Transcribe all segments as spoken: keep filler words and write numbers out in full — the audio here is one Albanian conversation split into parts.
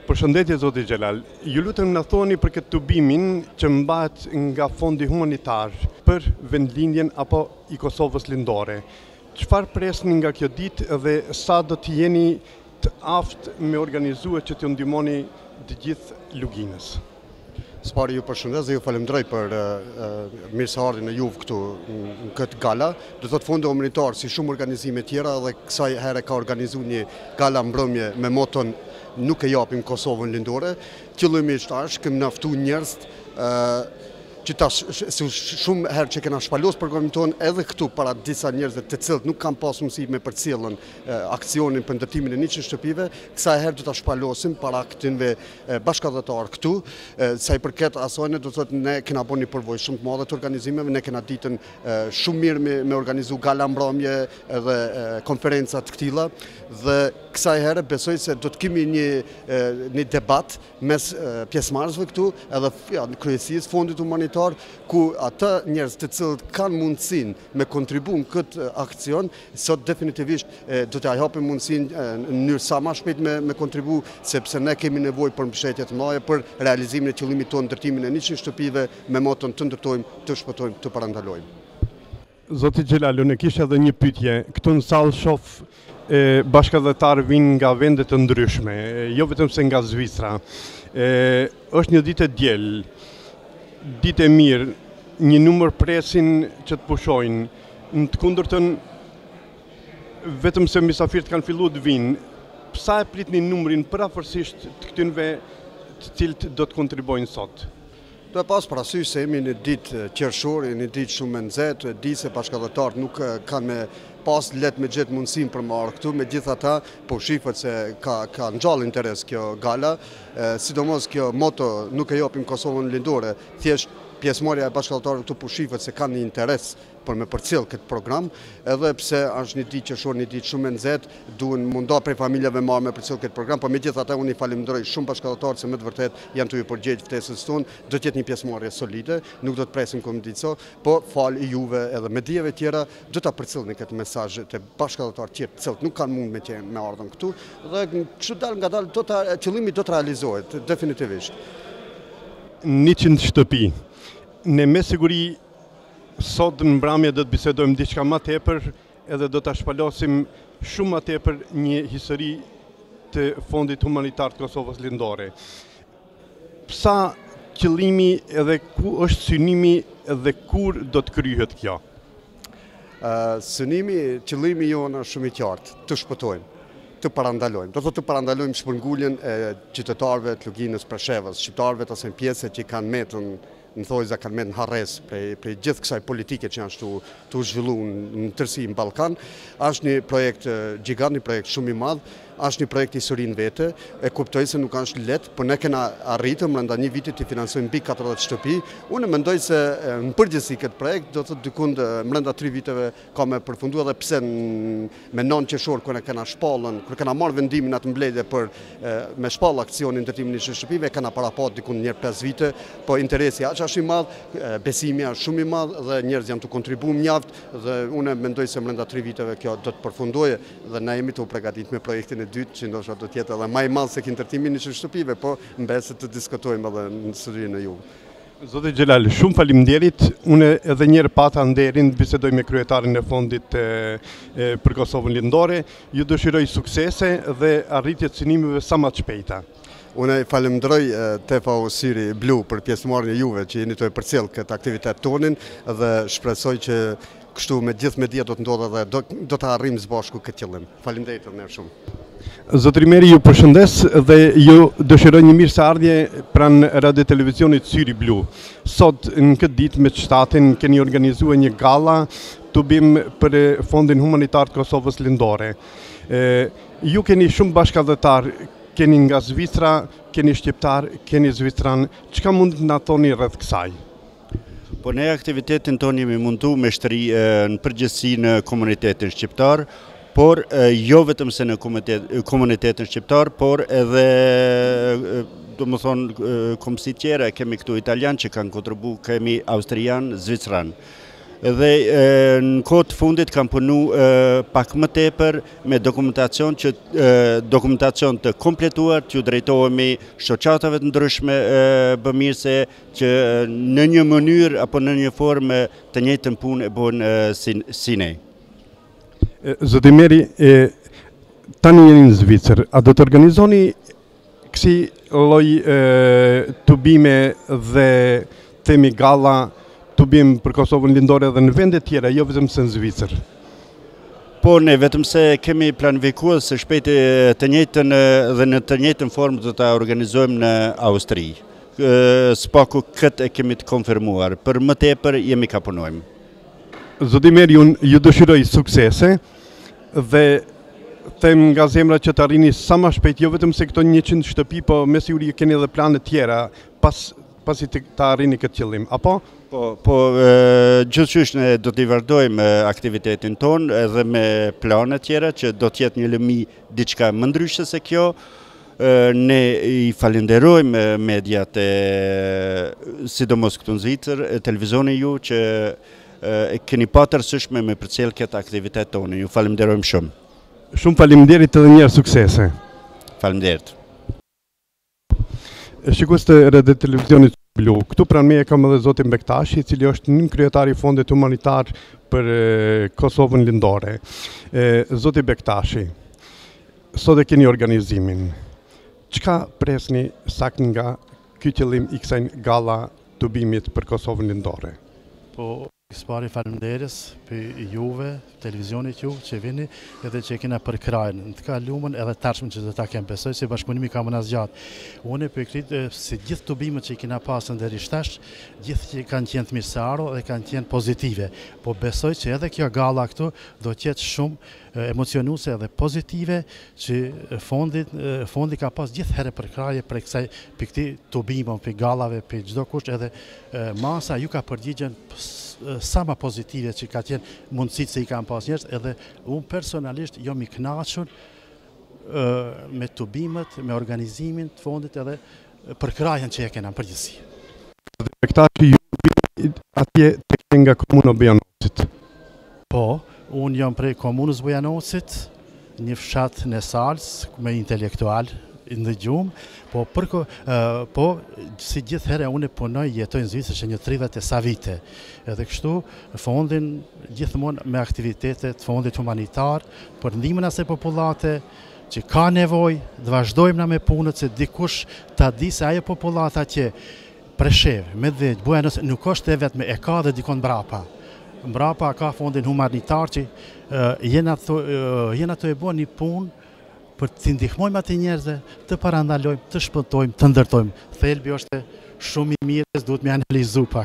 Përshëndetje zoti Xhelal. Ju lutem na thoni për këtë tubimin që mbahet nga fondi humanitar për vendlindjen apo i Kosovës lindore. Çfarë presni nga kjo ditë dhe sa do të jeni të aftë me organizuar që t'ju ndihmoni të gjithë luginës? Spari ju përshëndes dhe ju falemderoj për uh, mirëseardhjen e juve këtu në këtë gala. Do të thotë fondi humanitar si shumë organizime tjera dhe kësaj here ka organizuar një gala mbrëmje me moton nuk e japim Kosovën lindore. Qëllimisht është kemi njoftu njerëz uh, që tash shumë herë që kena shpalos programin tonë edhe këtu para disa njerëzve të cilët nuk kanë pas mundësi me përcjellën aksionin për ndërtimin e njëqind shtëpive, kësaj herë do ta shpalosim para këtynve bashkëdhëtar këtu. Sa i përket asajne do të thotë ne kena bërë një përvojë shumë të madhe të organizimeve, ne kena ditën shumë mirë me, me organizu gala mbrëmje edhe konferenca të këtilla dhe kësaj herë besoj se do të kemi një një debat mes pjesëmarrësve këtu edhe ja, kryesisë fondit humanitar ku ata njerëz të cilët kanë mundësinë me kontribu në këtë aksion, sot definitivisht e, do t'ja japim mundësinë në mënyrë sa më shpejt me, me kontribu, sepse ne kemi nevojë për mbështetje të mëdha për realizimin e qëllimit tonë ndërtimin e njëqind shtëpive me moton të ndërtojmë, të shpëtojmë, të parandalojmë. Zoti Xhelal, unë kisha edhe një pyetje. Këtu në sallë shoh bashkëdhëtar vinë nga vende të ndryshme, jo vetëm se nga Zvicra. E, është një ditë e diel. Ditë e mirë, një numër presin që të pushojnë, në të kundërtën vetëm se mysafirët kanë filluar të vinë, sa e pritni numrin përafërsisht të këtynve të cilët do të kontribojnë sot? Do e pas parasysh se jemi në ditë qershore, një ditë shumë e nxehtë, di se bashkëdhëtarët nuk kanë me pas let me gjithë mundësim për më arë këtu, me gjitha ta, po shifët se ka, ka në gjallë interes kjo gala, e, sidomos kjo moto nuk e japim Kosovën lindore, thjesht pjesëmarrja e bashkëdhëtarëve këtu po shifët se kanë një interes për me përcjell këtë program, edhe pse është një ditë qershore, një ditë shumë e nxehtë, duhen munda prej familjeve marrë me përcjell këtë program, por megjithatë unë i falenderoj shumë bashkëdhëtarët se me të vërtet janë të ju përgjegjë ftesës tonë, do të jetë një pjesëmarrje solide, nuk do të presim komodico, po fal i juve edhe mediave tjera do ta përcjellni këtë mesazh te bashkëdhëtarët tjerë, të cilët nuk kanë mund me qenë me ardhën këtu, dhe kështu dal ngadalë do ta qëllimi do të realizohet definitivisht. njëqind shtëpi. Ne me siguri sot në mbrëmje do të bisedojmë diçka më tepër edhe do ta shpalosim shumë më tepër një histori të fondit humanitar të Kosovës lindore. Sa qëllimi edhe ku është synimi dhe kur do të kryhet kjo? Uh, synimi, qëllimi jonë është shumë i qartë, të shpëtojmë, të parandalojmë. Do të të parandalojmë shpërnguljen e qytetarëve të luginës Preshevës, shqiptarëve të asaj pjese që kanë metën në thojza kanë me në harres prej, prej gjithë kësaj politike që janë shtu të zhvillu në tërsi në Balkan. Është një projekt gjigant, një projekt shumë i madh, është një projekt historinë vete, e kuptoj se nuk është lehtë, por ne kena arritur brenda një viti të financojmë mbi katërdhjetë shtëpi. Unë mendoj se në përgjithësi këtë projekt do të dykund brenda tre viteve ka me përfundu edhe pse me nëntë qershor kur ne kena shpallën, kur kena marrë vendimin atë mbledhje për me shpallë aksionin ndërtimin e njëqind shtëpive, kena parapat dikund një pesë vite, po interesi aq është i madh, besimi është shumë i madh dhe njerëz janë të kontribuar mjaft dhe unë mendoj se brenda tre viteve kjo do të përfundojë dhe ne jemi të përgatitur me projektin e dytë që ndoshta do të jetë edhe më i madh se ndërtimi i njëqind shtëpive, po mbese të diskutojmë edhe në serinë e juve. Zoti Xhelal, shumë faleminderit. Unë edhe një herë pata nderin të bisedoj me kryetarin e fondit e, e, për Kosovën lindore. Ju dëshiroj suksese dhe arritje të synimeve sa më të shpejta. Unë falenderoj T V O Syri Blu për pjesëmarrjen e juve që jeni të përcjell këtë aktivitet tonin dhe shpresoj që kështu me gjithë media do të ndodhë dhe do, do të arrijmë së bashku këtë qëllim. Faleminderit edhe shumë. Zotri Meri ju përshëndes dhe ju dëshiroj një mirëseardhje pranë radio televizionit Syri Blu. Sot në këtë ditë me shtatin keni organizuar një galla tubim për fondin humanitar të Kosovës lindore. E, ju keni shumë bashkëdhëtar, keni nga Zvicra, keni shqiptar, keni zvicran, çka mund të na thoni rreth kësaj? Po ne aktivitetin tonë jemi mundu me shtëri në përgjithësi në komunitetin shqiptar, por jo vetëm se në komunitetin shqiptar, por edhe do më thonë komësit tjera, kemi këtu italian që kanë kontribu, kemi austrian, zvicran. dhe në kohë të fundit kam punu pak më tepër me dokumentacion që dokumentacion të kompletuar, që drejtohemi shoqatave të ndryshme bëmirëse që në një mënyrë apo në një formë të njëjtën punë e bën si ne. Zoti Meri, tani jeni në Zvicër, a do të organizoni kësi lloj tubime dhe themi galla tubim për Kosovën lindore dhe në vende tjera, jo vetëm se në Zvicër? Po, ne vetëm se kemi planifikuar se shpejt të njëjtën dhe në të njëjtën formë do ta organizojmë në Austri. Spaku këtë e kemi të konfirmuar, për më tepër jemi ka punojmë. Zoti Meri, unë ju dëshiroj suksese dhe them nga zemra që të arrini sa më shpejt, jo vetëm se këto njëqind shtëpi, po me siguri keni edhe plane tjera pas pasi të, të arrini këtë qëllim, apo? Po, po gjithçysh ne do t'i vazhdojmë aktivitetin ton edhe me plane tjera që do t'jetë një lëmi diçka më ndryshe se kjo. Ne i falenderojmë mediat e sidomos këtu në Zvicër, televizionin ju që e keni patër sëshme me përcjell këtë aktivitet tonë. Ju falenderojmë shumë. Shumë faleminderit edhe një herë suksese. Faleminderit. Shikues të Rede Televizionit Blu, këtu pranë meje kam edhe zotin Bektashi, i cili është nën kryetari i Fondit Humanitar për Kosovën Lindore. Zoti Bektashi, sot e keni organizimin. Çka presni sakt nga ky qëllim i kësaj galla tubimit për Kosovën Lindore? Po, Spari faleminderes për juve, televizionit ju që vini edhe që kena për krajnë. Në të ka lumën edhe tërshmën që dhe ta kem besoj se bashkëpunimi ka më nëzgjatë. Unë e për kritë se gjithë të bimët që i kena pasën dhe rishtash, gjithë që kanë qenë të mirësaro dhe kanë qenë pozitive. Po besoj që edhe kjo galla këtu do tjetë shumë emocionuse dhe pozitive që fondit, fondi ka pas gjithë herë për kraje për kësaj për këti të bimën, për gallave, për gjdo kusht edhe masa ju ka përgjigjen sa ma pozitive që ka tjenë mundësit se i kam pas njerës, edhe unë personalisht jom i knaqur me të bimet, me organizimin të fondit edhe për krajen që e kena në përgjithësi. Bektashi, ju atje të kene nga Komuna Bujanosit? Po, unë jam prej Komunës Bujanosit, një fshat në Salës, me intelektual, në gjumë, po, përko, uh, po si gjithë herë unë punoj jetoj në Zvicër që një tridhjetë e sa vite. Edhe kështu fondin gjithmonë me aktivitetet fondit humanitar për ndihmën asaj popullate që ka nevojë, të vazhdojmë na me punët se dikush ta di se ajo popullata që Preshev, Medvegjë, Bujanos nuk është e vetme, e ka dhe dikon mbrapa. Mbrapa ka fondin humanitar që uh, jena to, uh, jena to e bën një punë për të ndihmojmë atë njerëzve, të parandalojmë, të shpëtojmë, të ndërtojmë. Thelbi është shumë i mirë, duhet me analizu pak.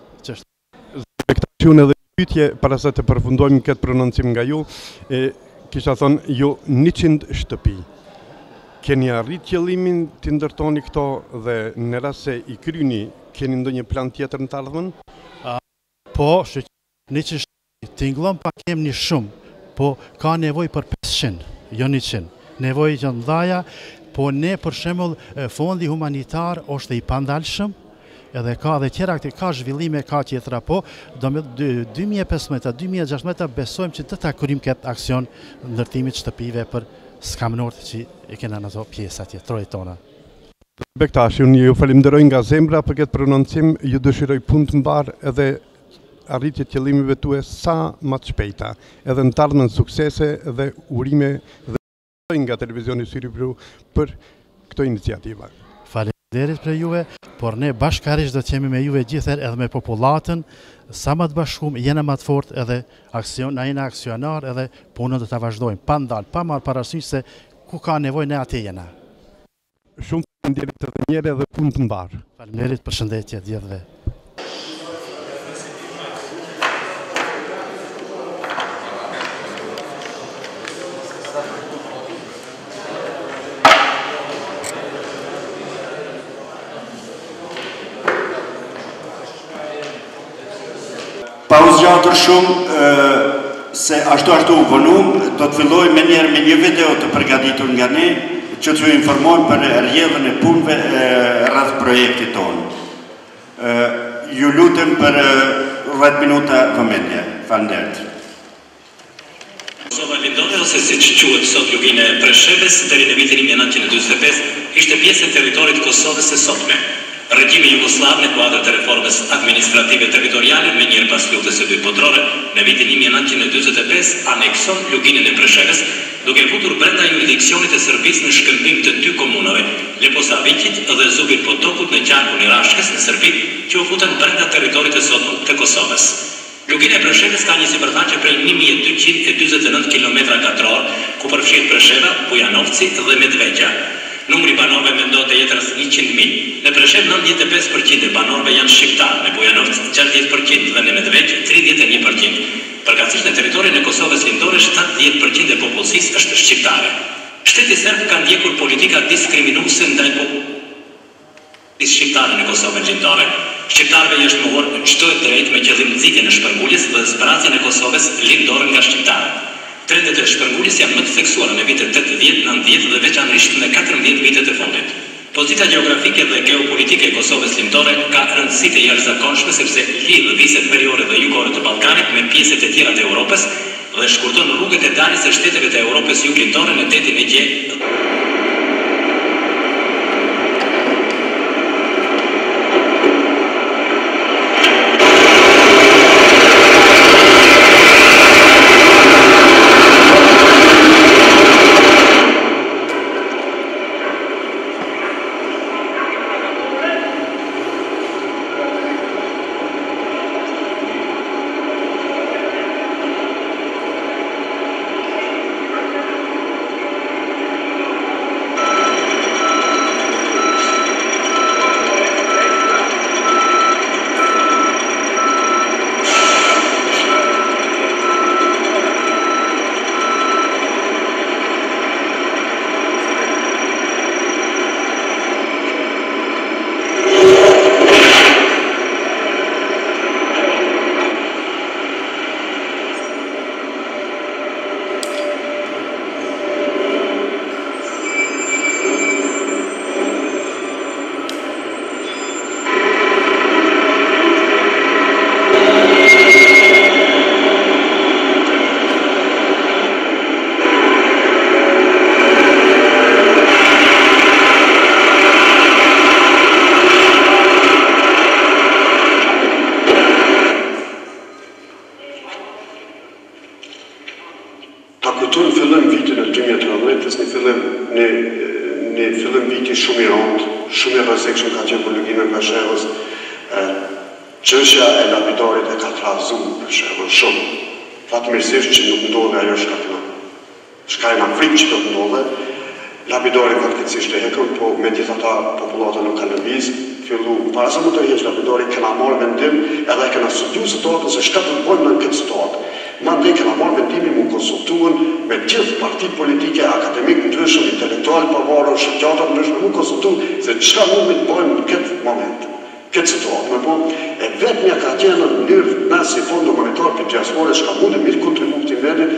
Bektashi, unë edhe pyetje para se të përfundojmë këtë prononcim nga ju, e, kisha thonë ju njëqind shtëpi. Keni arrit qëllimin të ndërtoni këto dhe në rast se i kryni, keni ndonjë plan tjetër në të ardhmen? Po, njëqind shtëpi, tingëllon pak kem një shumë, po ka nevoj për pesëqind, jo njëqind. Nevojë që ndaja, po ne për shembull fondi humanitar është i pandalshëm, edhe ka dhe tjera këtë ka zhvillime, ka tjetra, po do me dy mijë e pesëmbëdhjetë dy mijë e gjashtëdhjetë besojmë që të ta kryjmë këtë aksion ndërtimit shtëpive për skamënorët që e kena në ato pjesë atje, trojët tona. Bektashi, unë ju falenderoj nga zemra për këtë prononcim, ju dëshiroj punë të mbar edhe arritje të qëllimive tuaja sa më të shpejta, edhe në të ardhmen suksese dhe urime dhe nga televizioni Syri Blu për këto iniciativa. Faleminderit për juve, por ne bashkarisht do të jemi me juve gjithër edhe me popullatën, sa më të bashkuar, jena më të fortë edhe aksion, na jena aksionar edhe punën do ta vazhdojmë, pa ndalë, pa marrë parasysh se ku ka nevojë ne atë jena. Shumë faleminderit edhe një herë dhe punë të mbar. Faleminderit, përshëndetje të gjithëve. Pa u zgjatur shumë, se ashtu ashtu u vonum, do të filloj me njerë me një video të përgatitur nga ne, që të ju informojmë për rrjedhën e punëve rreth projektit tonë. Ju lutem për dhjetë minuta vëmendje. Faleminderit. Kosova lindore, ose si që quhet sot lugina e Preshevës, deri në vitin mille nëntëqind e dyqin e pesë, ishte pjesë e territorit Kosovës së sotme. Regjimi Jugosllav në kuadër të reformës administrative territoriale me njëherë pas luftës së dytë botërore, në vitin mille nëntëqind e dyqin e pesë anekson luginën e Preshevës, duke futur brenda jurisdiksionit e Serbisë në shkëmbim të dy komunave, Leposaviqit dhe Zubir Potokut në qarkun e Rashkës në Serbi, që u futën brenda territorit të sotëm të Kosovës. Lugina e Preshevës ka një sipërfaqe prej një mijë e dyqind e dyzet e nëntë kilometra katror, ku përfshihet Presheva, Bujanovci dhe Medvegjja. Numri banorëve mendohet të jetë rreth njëqind mijë. Në Preshevë nëntëdhjetë e pesë përqind e banorëve janë shqiptarë, në Bujanovc gjashtëdhjetë përqind dhe në Medvegjë tridhjetë e një përqind. Përkatësisht në territorin e Kosovës lindore shtatëdhjetë përqind e popullsisë është shqiptare. Shteti serb ka ndjekur politika diskriminuese ndaj popullsisë shqiptare në Kosovën lindore. Shqiptarëve është mohuar çdo e drejtë me qëllim nxitjen e shpërnguljes dhe zbrazjen e Kosovës lindore nga shqiptarët. Trendet e shpërnguljes janë më të theksuara në vitet tetëdhjetë, nëntëdhjetë dhe veçanërisht në katërmbëdhjetë vitet e fundit. Pozita gjeografike dhe geopolitike e Kosovës lindore ka rëndësi të jashtëzakonshme sepse lidh viset veriore dhe jugore të Ballkanit me pjesët e tjera të Europës dhe shkurton rrugët e daljes së shteteve të Europës juglindore në detin e Egje. Çështja e lapidarit e ka trazuar për shembull shumë. Fatmirësisht që nuk ndodhe ajo shkakna. Shka e në frikë që do të ndodhe, lapidari fatkeqësisht e hekën, po me gjithë ata popullata nuk kanë lëviz, fillu, para sa më të heq lapidari, kena marrë vendim edhe e kena studiu situatën se shka të të bojmë në këtë situatë. Mandej kena marrë vendimin mu konsultuën me gjithë partit politike, akademik ndryshëm, intelektual pavarur, shëgjata ndryshëm, mu konsultu se çka mund të bojmë në këtë moment. Këtë situatë, me po, e vetë një ka qenë në njërë nësë si fondo monetar për diaspore, shka mund e mirë kontributë të vendit,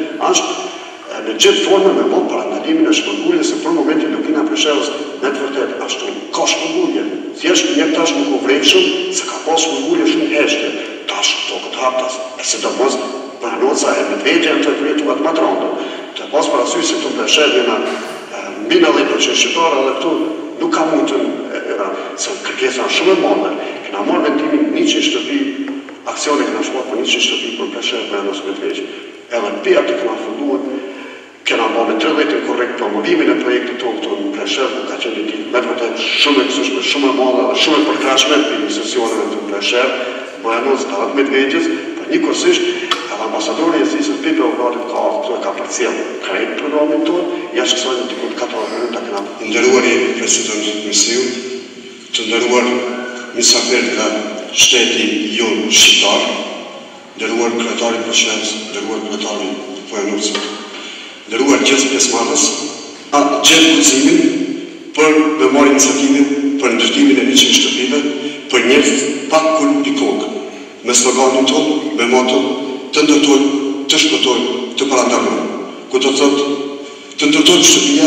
është në gjithë formë me mund parandalimin e shpërngulje, se për momentin lugina Preshevës me të vërtet ashtu ka shpërngulje. Thjesht një tash nuk u vrejshëm, se ka pas shpërngulje shumë heshte, tash këto këtë haptas, e se do mos pranoca e Medvegjja në të vjetuat më të randë. Të pas për asyri se të Preshevë jena mbi nëdhjetë përqind shqiptarë, edhe këtu nuk ka mund të se kërkesa shumë e madhe, kena marrë vendimin njëqind shtëpi, aksione kena shkuar për njëqind shtëpi për Preshevë me Anos Medvegjë. Edhe në pia të kena funduar, kena marrë me tridhjetë korrekt promovimin e projektit tonë këtu në Preshevë, ka qenë një ditë me të vërtetë shumë e kësueshme, shumë e madhe dhe shumë e përkrahshme për institucioneve të Preshevë, për Anos dhe Medvegjës, për njëkohësisht edhe ambasadori e Zisës Pipe Obratit ka ardhur ka përcjellë krejt programin tonë, jashtë kësaj në diku katërdhjetë minuta kena. Nderuari president Mesiu, të nderuar mysafirë nga shteti jonë shqiptar, nderuar kryetari i Preshevës, nderuar kryetari i Bujanovcit, nderuar gjithë pjesëmarrës, atë gjetë guximin për me marrë iniciativën për ndërtimin e njëqind shtëpive për njerëz pa kul i kokë, me sloganin tonë, me moton të ndërtojmë, të shpëtojmë, të parandalojmë, ku do të thotë të ndërtojmë shtëpia,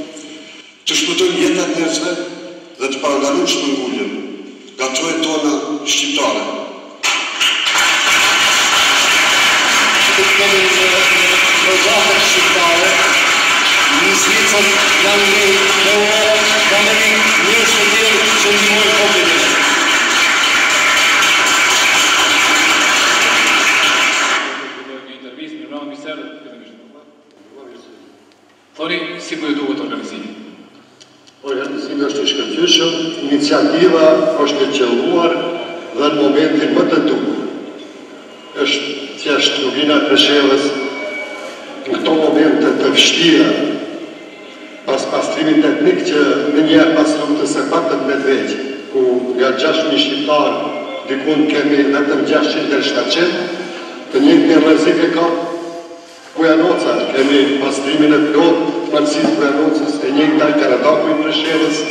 të shpëtojmë jetën e njerëzve dhe të parandalojmë shpërnguljen nga trojet tona shqiptare. Zvicër, janë një në Europë, në Amerikë, njërës të tjerë që ndihmojnë kontinentin. Thoni, si për duhet organizimi? Organizimi është i shkëlqyeshëm, iniciativa është e qelluar dhe në momentin më të duhur. Është thjesht Lugina e Preshevës në këto momente të vështira, pas pastrimit teknik që në njerë pas luftës së patët me dveqë, ku nga gjashtë mijë shqiptarë, dikun kemi vetëm gjashtë qind deri shtatëqind, të njëjtin rrezik e ka Bujanoca, kemi pastrimin e plot, Malësisë Bujanocës, e njëjtë ndaj Karadaku i Preshevës,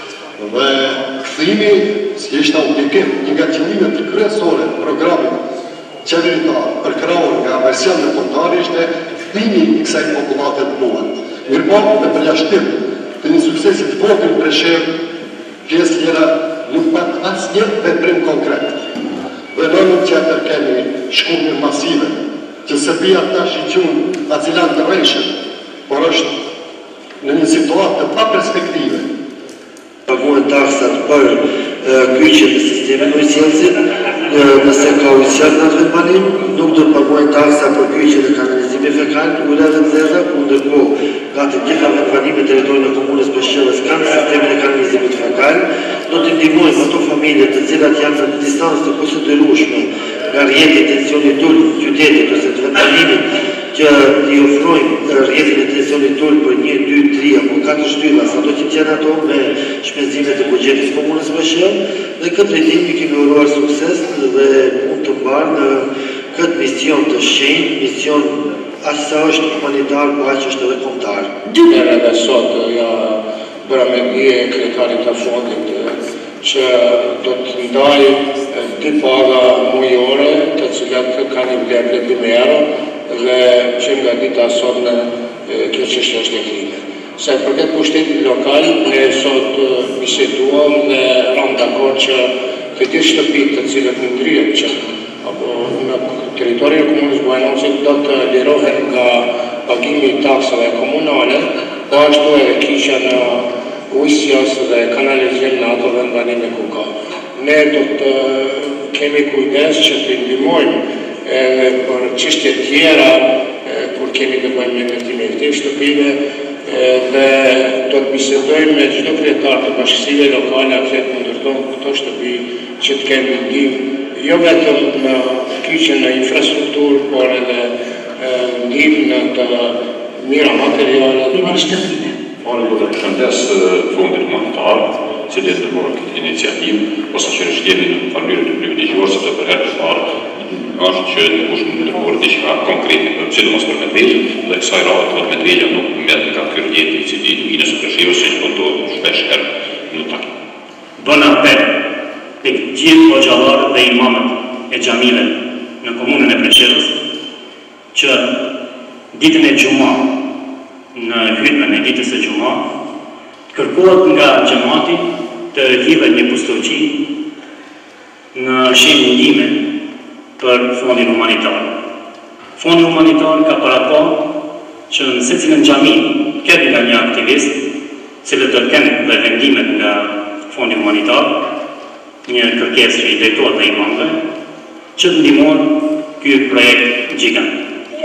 dhe kthimi si ishte oblikim, një nga qëllimet kryesore programit qeveritar për krahun nga version në kontari ishte kthimi i kësaj popullate të muar. Mirpo me përjashtim të një suksesit vogël Preshev, pjesë tjera nuk pat asnjë veprim konkret. Dhe në nuk qëtër kemi shkurme masive, që se bia tash i qunë acilant të rejshën, por është në një situatë të pa perspektive. Paguajnë taksat për kyqe të sisteme në ujësjelësit, nëse ka ujësjelë në atë vetëmanim, nuk do të paguajnë taksa për kyqe të kanalizimi fekal, ujëra dhe nxehta, ku ndërko gati gjitha vetëmanim e teritorin e komunës Preshevës kanë sistemin e kanalizimit fekal, do të ndihmojmë ato familje të cilat janë në distancë të konsiderueshme nga rrjeti i tensionit tul të qytetit ose të vetëmanimit, që i ofrojmë rrjetin e tensionit tul për një, dy, tri apo katër shtylla, sa do që tjenë ato me shpenzimet e bugjetit komunës Preshevë, dhe këtë drejtim i kemi uruar sukses dhe mund të mbarë në këtë mision të shenjtë, mision aq sa është humanitar, po aq është edhe kombëtar. Era dhe sot ja bëra me dije e kryetarit të fondit që do të ndaj dy paga mujore të cilat kanë një vlerë plotëmero dhe që nga dita sot në kjo çështje është e kritikë. Se për këtë pushtetit lokal, ne sot biseduam dhe ram dakord që këto shtëpi të cilat ndryhen që apo në teritorin e komunës Bujanocës do të lirohen nga pagimi i taksave komunale, po ashtu edhe kisha në ujësjes dhe kanalizim në ato vendbanime ku ka. Ne do të kemi kujdes që të ndihmojmë edhe për çështje tjera kur kemi të bëjmë me ndërtimin e këtyre shtëpive dhe do të bisedojmë me çdo kryetar të bashkësive lokale atë të ndërtojnë këto shtëpi që të kenë ndihmë jo vetëm në kyçe në infrastrukturë, por edhe ndihmë në të mira materiale dhe shtëpive. Unë do të përshëndes fondin humanitar, që dhe të bërë këtë iniciativë, ose që është jemi në farmyrë të privilegjuar, sepse për herë të parë është që në kush në të bërë diçka konkrete, sidomos për Medrejë, dhe kësaj radhe të Medrejë nuk mbet nga ky rrjeti i cili Luginës së Preshevës që kontohet shpesh herë në takim. Bën apel tek gjithë hoxhallarët dhe imamët e xhamive në komunën e Preshevës që ditën e Xhumë në hutbën e ditës së Xhumë kërkohet nga xhamati të hidhet një pustërçi në shenjë ndihme për fondin humanitar. Fondi humanitar ka parapo që në secilën xhami ketë nga një aktivist, cilët do të kenë dhe vendimet nga fondi humanitar, një kërkesë që i drejtohet dhe imamëve, që të ndihmojnë ky projekt gjigant.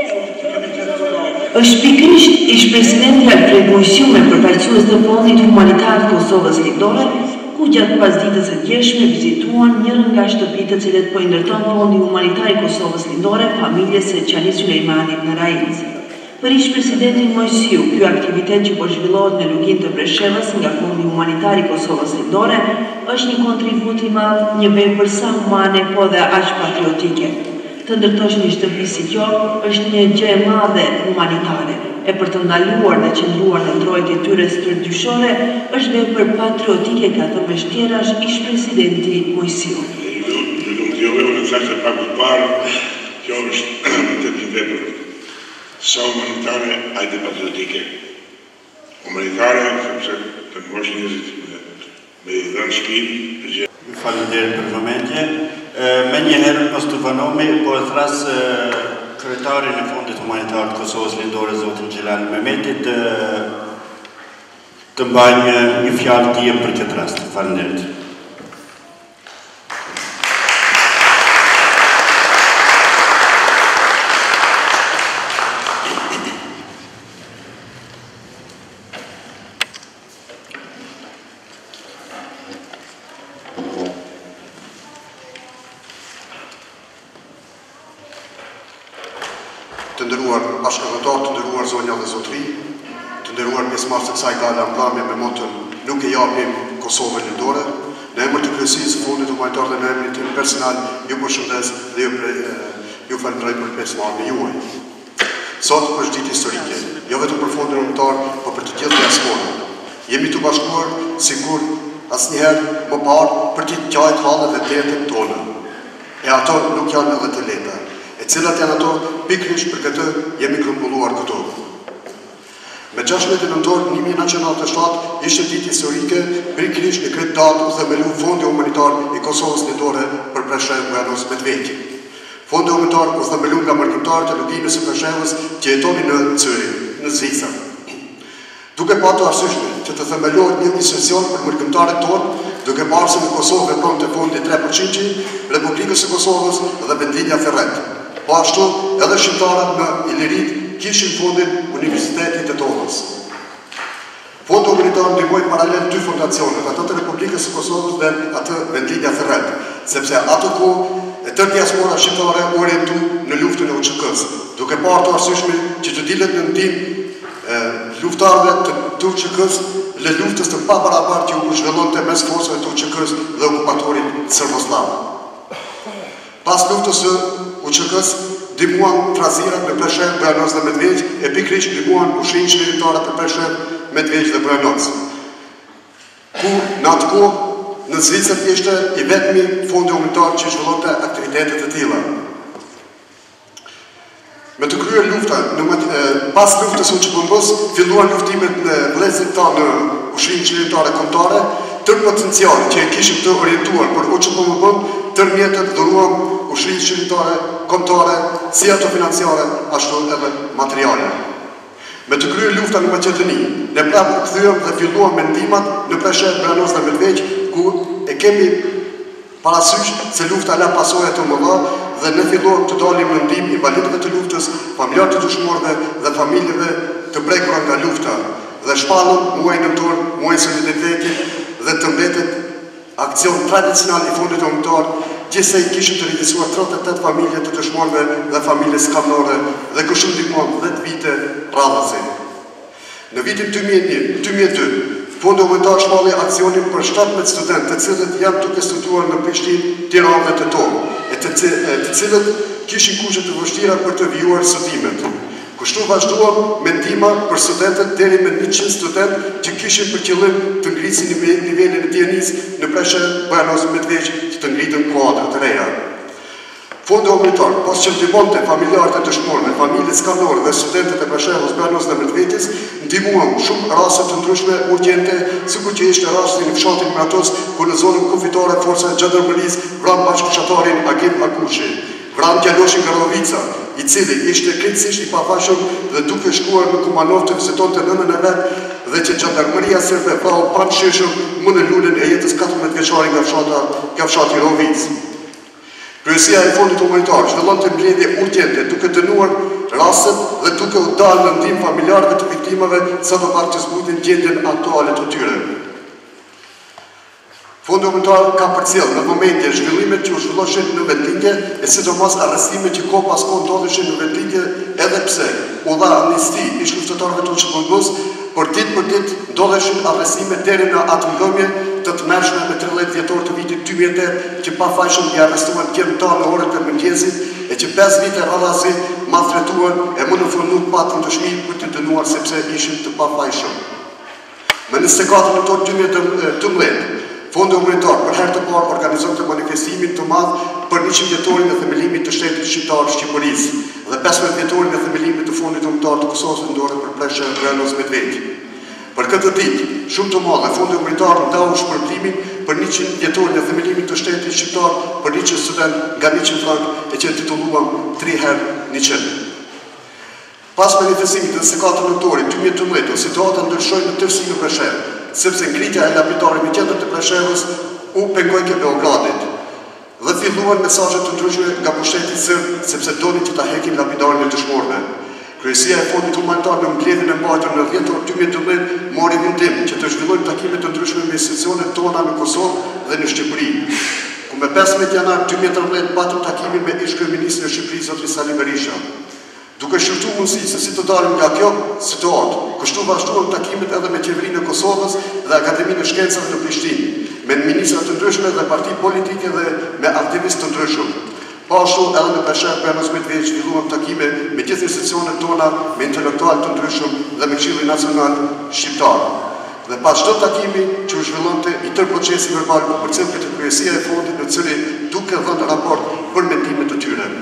Është pikërisht ish presidenti Alfred Mojsiu me përfaqësues të Fondit Humanitar të Kosovës Lindore, ku gjatë pasditës së djeshme vizituan njërën nga shtëpitë të cilët po i ndërton Fondi Humanitar i Kosovës Lindore familjes së Qani Sulejmanit në Rajinës. Për ish presidentin Mojsiu, ky aktivitet që po zhvillohet në Luginë të Preshevës nga Fondi Humanitar i Kosovës Lindore është një kontribut i madh, një vepër sa humane po dhe aq patriotike. Të ndërtosh një shtëpi si kjo është një gjë e madhe humanitare, e për të ndaluar dhe qëndruar në trojtë e tyre stërdyshore është vepër patriotike, ka thënë me shtjerash ish presidenti Mojsiu. Vetëm ti ove unë thashë pak më parë, kjo është të një vepër sa humanitare ajde patriotike. Humanitare, sepse të ngosh njerëzit me i dhënë shpinë. Faleminderit për vëmendje. Me njëherë mos të vënomi, po e thras kryetarin e Fondit Humanitar të Kosovës Lindore, zotin Xhelal Mehmetit, të mbajnë një fjalë tjetër për këtë rast. Faleminderit. Të ndëruar bashkëpunëtor, të ndëruar zonja dhe zotëri, të ndëruar pjesëmarrës së kësaj gale mbrëmje me motën "Nuk e japim Kosovën lindore", në emër të kryesisë së Fondit Humanitar dhe në emrin tim personal, ju përshëndes dhe ju, pre, ju falenderoj për pjesëmarrjen juaj. Sot është ditë historike, jo vetëm për Fondin Humanitar, por për të gjithë diasporën. Jemi të bashkuar sikur asnjëherë më parë për të qajtur hallet e letët tona. E ato nuk janë edhe të lehta, e cilat janë ato pikërisht për këtë jemi grumbulluar këtu. Me gjashtëdhjetë nëntor një mijë nëntëqind e nëntëdhjetë e shtatë ishte ditë historike, pikërisht në këtë datë u themelu Fondi Humanitar i Kosovës Lindore për Preshevë Bujanos Medveqi. Fondi Humanitar u themelu nga mërkimtarët e lugimit së Preshevës që jetonin në Zürich, në Zvicër. Duke patur arsyeshme që të themelohet një institucion për mërkimtarët tonë, duke parë se në Kosovë vepron të fondi tre përqind, Republikës së Kosovës dhe vendinja Ferret. Po ashtu edhe shqiptarët në Ilirit kishin fondin Universitetit të Tovës. Fondi Humanitar ndihmoi paralel dy fondacione, atë të Republikës së Kosovës dhe atë vendinja Ferret, sepse ato kohë e tërë diaspora shqiptare u orientu në luftën e U Ç K-s, duke parë të arsyeshme që të dilet në ndihmë luftarëve të U Ç K-s le luftës të pabarabartë që u zhvillonte mes forcave të U Ç K-s dhe okupatorit serboslav. Pas luftës së U Ç K-s ndihmuan trazirat në Preshevë, Bujanoc dhe Medveq, e pikërisht ndihmuan ushtrin qeveritare për Preshevë, Medveq dhe Bujanoc. Ku në atë kohë në Zvicër ishte i vetmi fondi humanitar që zhvillonte aktivitete të tilla. Me të kryer lufta, pas luftës së U Ç P-s, filluan luftimet në vëllezërit tanë në ushtrinë qeveritare kombëtare, tërë potencial që e kishin të orientuar për U Ç P-n, tërë mjetet dhuruan ushtrinë qeveritare kombëtare, si ato financiare, ashtu edhe materiale. Me të kryer lufta në Maqedoni, ne prapë u kthyem dhe filluam me ndihmat në Preshevë, Bujanoc dhe Medveq, ku e kemi parasysh se lufta la pasoja të mëdha dhe ne filluam të dalim në ndihmë invalidëve të luftës, familjarë të dëshmorëve dhe familjeve të prekura nga lufta, dhe shpallëm muajin nëntor, muajin solidaritetit dhe të mbetet aksion tradicional i Fondit Humanitar, gjithsej kishin të regjisuar tridhjetë e tetë familje të dëshmorëve dhe familje skamnore dhe kështu ndihmuan dhjetë vite radhësi. Në vitin dy mijë e një dy mijë e dy, Fondi Humanitar shpalli aksionin për shtatëmbëdhjetë studentë, të cilët janë duke studuar në Prishtinë, Tiranë dhe Tetovo, e të, të cilët kishin kushte të vështira për të vijuar studimet. Kështu vazhduam me ndihma për studentët deri me njëqind studentë që kishin për qëllim të ngrisin nivelin e dijenisë në Preshevë, Bujanoc dhe Medveq, që të ngritën kuadra të reja. Fondi Humanitar, pas që ndihmonte familjarët e dëshmorëve, familjet skamnore dhe studentët e Preshevës, Bujanoc dhe Medveqës, ndihmuan shumë raste të ndryshme urgjente, sikur që ishte rasti në fshatin Miratos, ku në zonën kufitore forcat e Gjandarmerisë vran bashkëfshatarin Agim Akushi. Vran Gjaloshin Garovica, i cili ishte krejtësisht i pafashëm dhe duke shkuar në Kumanov të vizitonte nënën e vet dhe që Gjandarmeria serbe vrau pamshirshëm më në lulën e jetës katërmbëdhjetë vjeçare nga fshata, nga fshati Rovic. Kryesia e Fondit Humanitar zhvillonte mbledhje urgjente duke dënuar rastet dhe duke u dalë në ndihmë familjarëve të viktimave sa do pak të zbutin gjendjen aktuale të tyre. Fondi Humanitar ka përcjell në momente zhvillimet që u zhvilloshin në vendlindje e sidomos arrestimet që kohë pas kohë ndodheshin në vendlindje, edhe pse u dha amnisti ish kushtetarëve të U Ç P-s, por ditë për ditë ndodheshin arrestime deri në atë mbrëmje të tmerrshme me tridhjetë dhjetor të vitit dy mijë e tetë që pafajshëm i arrestuan djemtar në orët e mëngjesit e që pesë vite radhazi maltretuan e më në fund nuk patën dëshmi për të dënuar sepse ishin të pafajshëm. Më në njëzet e katër nëntor dy mijë e dymbëdhjetë, Fondi Humanitar për herë të parë organizonte manifestimin të madh për njëqind vjetorin e themelimit të shtetit shqiptar të Shqipërisë dhe pesëmbëdhjetë vjetorin e themelimit të Fondit Humanitar të Kosovës Lindore për Preshevë, Bujanoc dhe Medveq. Për këtë ditë, shumë të madhe, Fondi Humanitar ndau shpërblimin për njëqind vjetorin e themelimit të shtetit shqiptar për njëqind student nga njëqind frank e që titulluam tri herë njëqind. Pas manifestimit dhe se katër nëntorit dy mijë e tridhjetë, situata ndryshoi në tërësi në Preshevë, sepse ngritja e lapidarit në qendër të Preshevës u pengoi ke Beogradit dhe filluan mesazhe të ndryshme nga pushteti serb sepse donin që ta hekin lapidarin e dëshmorëve. Kryesia e Fondit Humanitar në mbledhjen e mbajtur në dhjetor dy mijë e tridhjetë mori vendim që të zhvillojnë takime të ndryshme me institucionet tona në Kosovë dhe në Shqipëri. Ku me pesëmbëdhjetë janar dy mijë e tridhjetë patëm takimin me ish-kryeministrin e Shqipërisë zotrin Sali Berisha. Duke shërtuar mundësi se si të dalim nga kjo situatë, kështu vazhduan takimet edhe me qeverinë e Kosovës dhe Akademinë e Shkencave në Prishtinë, me ministra të ndryshme dhe parti politike dhe me aktivistë të ndryshëm. Pashtu edhe në Preshevë për nëzmet vjetë zhvilluam takime me gjithë institucionet tona, me intelektual të ndryshëm dhe me Këshilli Nacional Shqiptar. Dhe pas çdo takimi që u zhvillonte i tërë procesi verbal u përcjell këtë kryesia e fondit në cili duke dhënë raport për mendimet të tyre.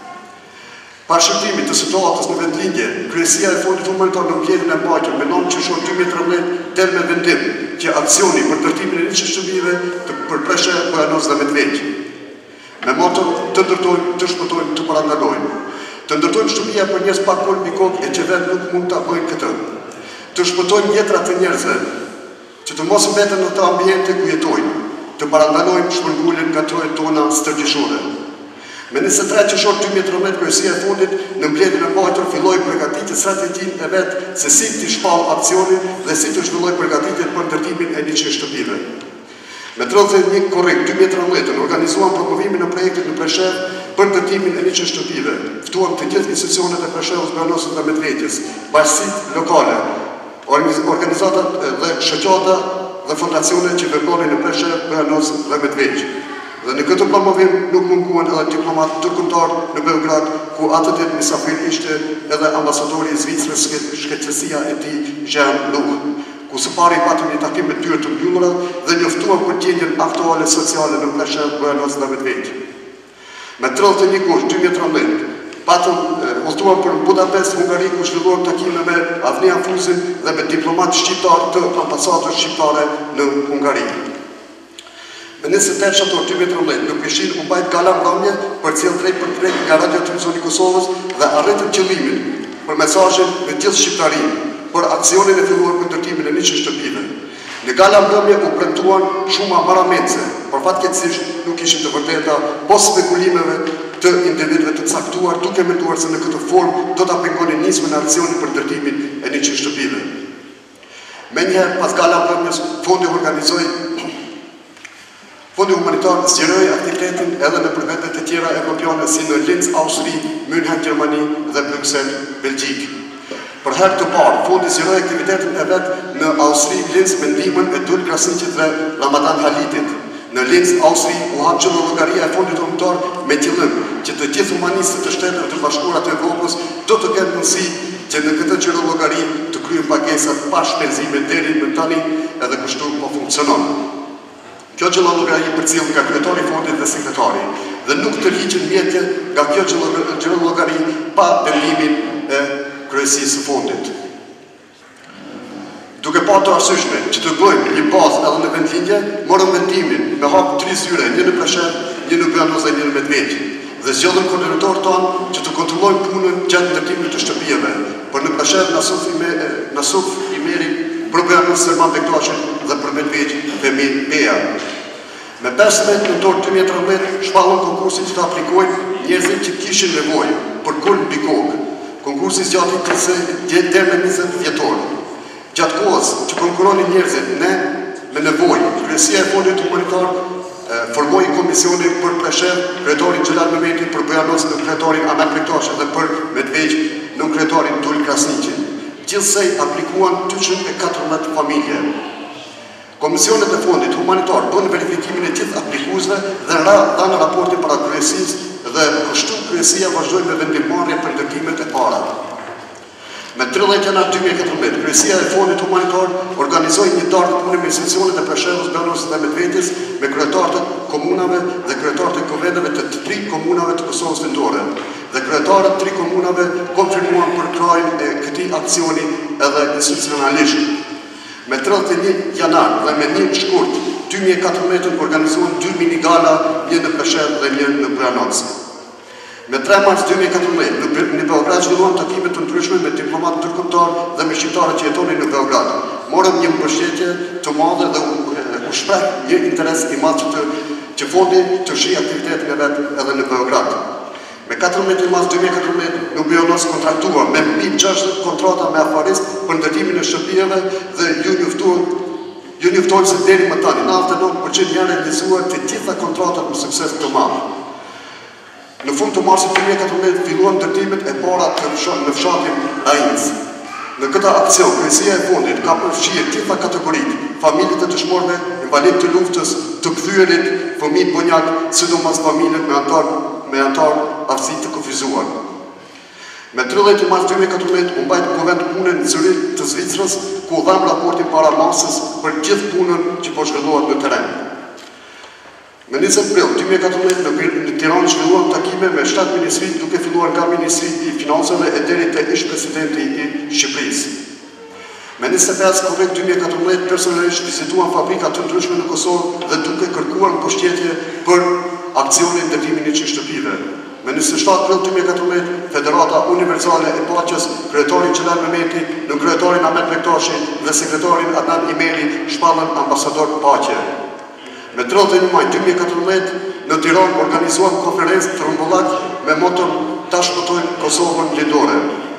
Pas shërtimit të situatës në vendlindje, kryesia e Fondit Humanitar në mbledhjen e mbajtur me nom qershor dy mijë e tridhjetë del me vendim që aksioni për ndërtimin e një çështëve të për Preshevë, Bujanoz dhe Medveq. Me moto të ndërtojmë, të shpëtojmë, të parandalojmë. Të ndërtojmë shtëpia për njerëz pa kol mbi kokë e që vetë nuk mund ta bëjnë këtë. Të shpëtojmë jetrat të njerëzve që të mos mbeten në ato ambiente ku jetojnë. Të parandalojmë shpërnguljen nga trojet tona stërgjeshore. Me njëzet e tre qershor dy mijë e tridhjetë kryesia e fondit në mbledhjen e mbajtur filloi përgatitje strategjinë e vet se si të shpall aksionin dhe si të zhvilloj përgatitjet për ndërtimin e njëqind shtëpive. Me tridhjetë e një korrik dy mijë e tridhjetë organizuan promovimin e projektit në Preshevë për ndërtimin e njëqind shtëpive. Ftuam të gjithë institucionet e Preshevës, Bujanosit dhe Medveqës, bashkisit lokale, organizatat dhe shoqata dhe fondacionet që vepronin në Preshevë, Bujanos dhe Medveq. Dhe në këtë promovim nuk munguan edhe diplomat tërkombëtar në Beograd, ku atë ditë mysafir ishte edhe ambasadori i Zvicrës, shkëlqësia e tij Jean Luc, ku së pari patëm një takim me dyert të mbyllura dhe njoftuan për gjendjen aktuale sociale në Preshevë, Bujanos dhe Medveq. Me tridhjetë e një gusht dy mijë e tridhjetë, patëm udhëtuan për Budapest, Hungari, ku zhvilluan takime me Avnia Fuzin dhe me diplomat shqiptar të ambasadës shqiptare në Hungari. Me njëzet e tetë shtator dy mijë e tridhjetë në Prishtinë u bajt gala mbrëmje përcjell drejt për drejt nga Radio Televizioni i Kosovës dhe arritën qëllimin për mesazhin me gjithë shqiptarinë për aksionin e filluar për ndërtimin e njëqind shtëpive. Në gala mbrëmje u premtuan shuma marrametse, por fatkeqësisht nuk ishin të vërteta, pas spekulimeve të individëve të caktuar, duke menduar se në këtë formë do ta pengonin nismën e aksionit për ndërtimin e njëqind shtëpive. Menjëherë pas gala mbrëmjes fondi organizoi Fondi Humanitar zgjeroi aktivitetin edhe në përvetet e tjera evropiane si në Linz, Austri, München, Gjermani dhe Bruxelles, Belgjik. Për herë të parë, fondi zgjeroi aktivitetin e vet në Austri, Linz me ndihmën e Dul Krasniqit dhe Ramadan Halitit. Në Linz, Austri, u hap llogaria e Fondit Humanitar me qëllim që të gjithë humanistët të Shteteve të Bashkuara të Evropës do të kenë mundësi që në këtë llogari të kryejnë pagesat pa shpenzime deri më tani edhe kështu po funksionon. Kjo llogari përcjell nga kryetari i fondit dhe sekretari dhe nuk të ligjën mjetje nga kjo llogari pa vendimin e kryesisë së fondit. Duke parë të arsyeshme që të bëjmë një bazë edhe në vendlindje, morëm vendimin me hap tri zyre, një në Preshevë, një në Bujanos dhe një në Medveq. Dhe zgjodhëm koordinatorët tonë që të kontrollojnë punën gjatë ndërtimit të shtëpieve. Por në Preshevë Nasuf Nasuf Imeri për Bujanos Serman Bektashin dhe për Medveq Femil Beja. Me pesëmbëdhjetë nëntor dy mijë e tridhjetë shpallën konkursin që të aplikojnë njerëzit që kishin nevojë për kol mbi kokë. Konkursi zgjati deri në njëzet dhjetor. Gjatë kohës që konkuronin njerëzit ne me nevojë, kryesia e Fondit Humanitar formoi komisionin për Preshevë, kryetarin Xhelal Mehmeti, për Bujanos në kryetarin Amal Bektashin dhe për Medveq në kryetarin Dul Krasniqin. Gjithsej aplikuan dyqind e katërmbëdhjetë familje. Komisionet e Fondit Humanitar bën verifikimin e gjithë aplikuesve dhe dhanë raportin para kryesisë dhe kështu kryesia vazhdoi me vendimmarrje për ndërtimet e para. Me tridhjetë janar dy mijë e katërmbëdhjetë, kryesia e Fondit Humanitar organizoi një darkë pune me institucionet e Preshevës, Bujanos dhe Medveqës me kryetarët e komunave dhe kryetarët e kuvendeve të tri komunave të Kosovës Veriore. Dhe kryetarët e tri komunave konfirmuan për krajin e këtij aksioni edhe institucionalisht. Me tridhjetë e një janar dhe me një shkurt dy mijë e katërmbëdhjetë organizuan dy mini gala, një në Preshevë dhe një në Bujanos. Me tre mars dy mijë e katërmbëdhjetë, në Beograd zhvilluan takime të ndryshme me diplomatë ndërkombëtar dhe me shqiptarët që jetonin në Beograd. Morëm një mbështetje të madhe dhe u shpreh një interes i madh që, që fondi të shih aktivitetin e vet edhe në Beograd. Me katërmbëdhjetë mars dy mijë e katërmbëdhjetë në Buenos kontraktuan me mbi gjashtëdhjetë kontrata me afarist për ndërtimin e shtëpive dhe ju njoftuan ju njoftuan se deri më tani nëntëdhjetë e nëntë përqind janë realizuar të gjitha kontratat me sukses të madh. Në fund të marsit dy mijë e katërmbëdhjetë filluan ndërtimet e para në fshatin Ainz. Në këtë aksion, Kryesia e Fondit ka përfshirë gjitha kategoritë, familjet e dëshmorëve, invalid të luftës, të kthyerit, fëmijë bonjak, sidomos familjet me antar me antar aftësi të kufizuar. Me tridhjetë mars dy mijë e katërmbëdhjetë u mbajt kuvent punën në Zyrich të Zvicrës, ku u dham raportin para masës për gjithë punën që po zhvillohet në terren. Me njëzet prill dy mijë e katërmbëdhjetë në Tiranë zhvilluan takime me shtatë ministri, duke filluar nga Ministri i Financave e deri te ish presidenti i Shqipërisë. Me njëzet e pesë korrekt dy mijë e katërmbëdhjetë personalisht vizituan fabrika të ndryshme në Kosovë dhe duke kërkuar mbështetje për aksionin ndërtimin e shtëpive. Me njëzet e shtatë prill dy mijë e katërmbëdhjetë Federata Universale e Paqes, kryetarin Xhelal Mehmeti, në kryetarin Ahmet Bektashi dhe sekretarin Adnan Imeli shpallën ambasador paqe. Me tridhjetë e një maj dy mijë e katërmbëdhjetë në Tiranë organizuan konferencë të rrumbullak me moton ta shpëtojnë Kosovën lindore.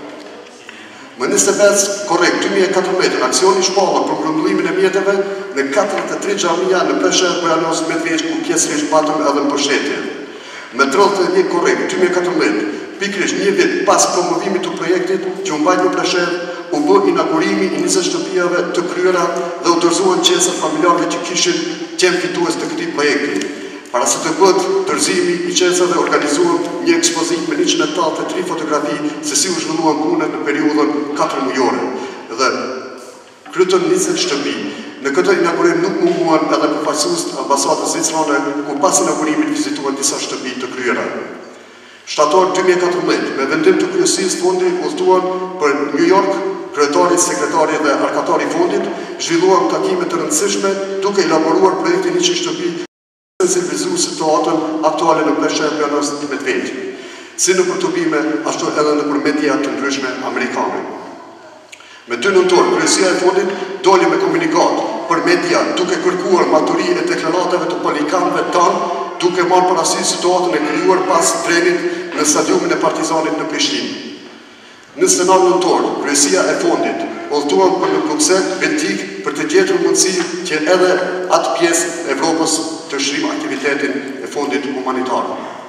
Më njëzet e pesë korrekt dy mijë e katërmbëdhjetë aksioni shpallë për grumbullimin e mjeteve në katërdhjetë e tre xhamia në Preshevë, Buenos Medveç, ku pjesërisht patëm edhe mbështetje. Me tridhjetë e një korrekt dy mijë e katërmbëdhjetë, pikërisht një vit pas promovimit të projektit që u mbajt në Preshevë, u bë inaugurimi i njëzet shtëpive të kryera dhe u dorëzuan qesët familjarëve që kishin qenë fitues të këtij projekti. Para se të bëhet dorëzimi i qesëve, organizuan një ekspozit me njëqind e tetëdhjetë e tre fotografi se si u zhvilluan punët në periudhën katër mujore dhe krytën njëzet shtëpi. Në këtë inaugurim nuk munguan edhe përfaqësues ambasadës zvicrane, ku pas inaugurimit vizituan disa shtëpi të kryera. Shtator dy mijë e katërmbëdhjetë, me vendim të kryesisë fondi udhëtuan për New York, kryetari, sekretari dhe arkatari i fondit, zhvilluan takime të rëndësishme duke elaboruar projektin njëqind shtëpi të servizuar situatën aktuale në Preshevë, Buenos Medveç, si në përtubime, ashtu edhe në për media të ndryshme amerikane. Me dy nëntor, Kryesia e Fondit doli me komunikat për media duke kërkuar maturi e deklaratave të politikanëve tanë, duke marrë parasysh situatën e krijuar pas trenit në stadiumin e Partizanit në Prishtinë. Në nëntë nëntor, Kryesia e Fondit udhëtuan për në Bruksel, Belgjik, për të gjetur mundësi që edhe atë pjesë Evropës të shrim aktivitetin e fondit humanitar.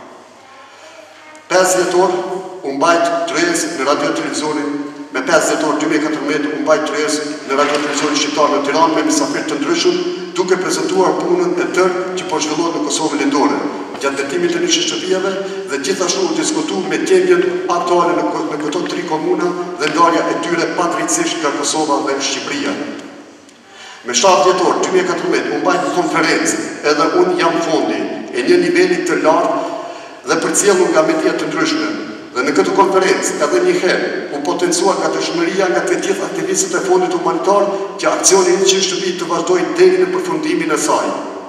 pesë dhjetor u mbajt tërheqës në radio televizionin, me pesë dhjetor dy mijë e katërmbëdhjetë u mbajt tërheqës në radio televizionin shqiptar në Tiranë me mysafir të ndryshëm, duke prezantuar punën e tërë që po zhvillohet në Kosovën lindore, gjatë ndërtimit të njëqind shtëpive dhe gjithashtu u diskutu me gjendjen aktuale në, në këto tri komuna dhe ndarja e tyre padrejtësisht nga Kosova dhe Shqipëria. Me shtatë dhjetor dy mijë e katërmbëdhjetë u mbajt konferencë edhe unë jam fondi e një niveli të lartë dhe përcjellur nga media të ndryshme. Dhe në këtë konferencë edhe një herë u potencuar nga dëshmëria nga të gjithë aktivistët e fondit humanitar që aksioni njëqind shtëpi të vazhdojë deri në përfundimin e saj.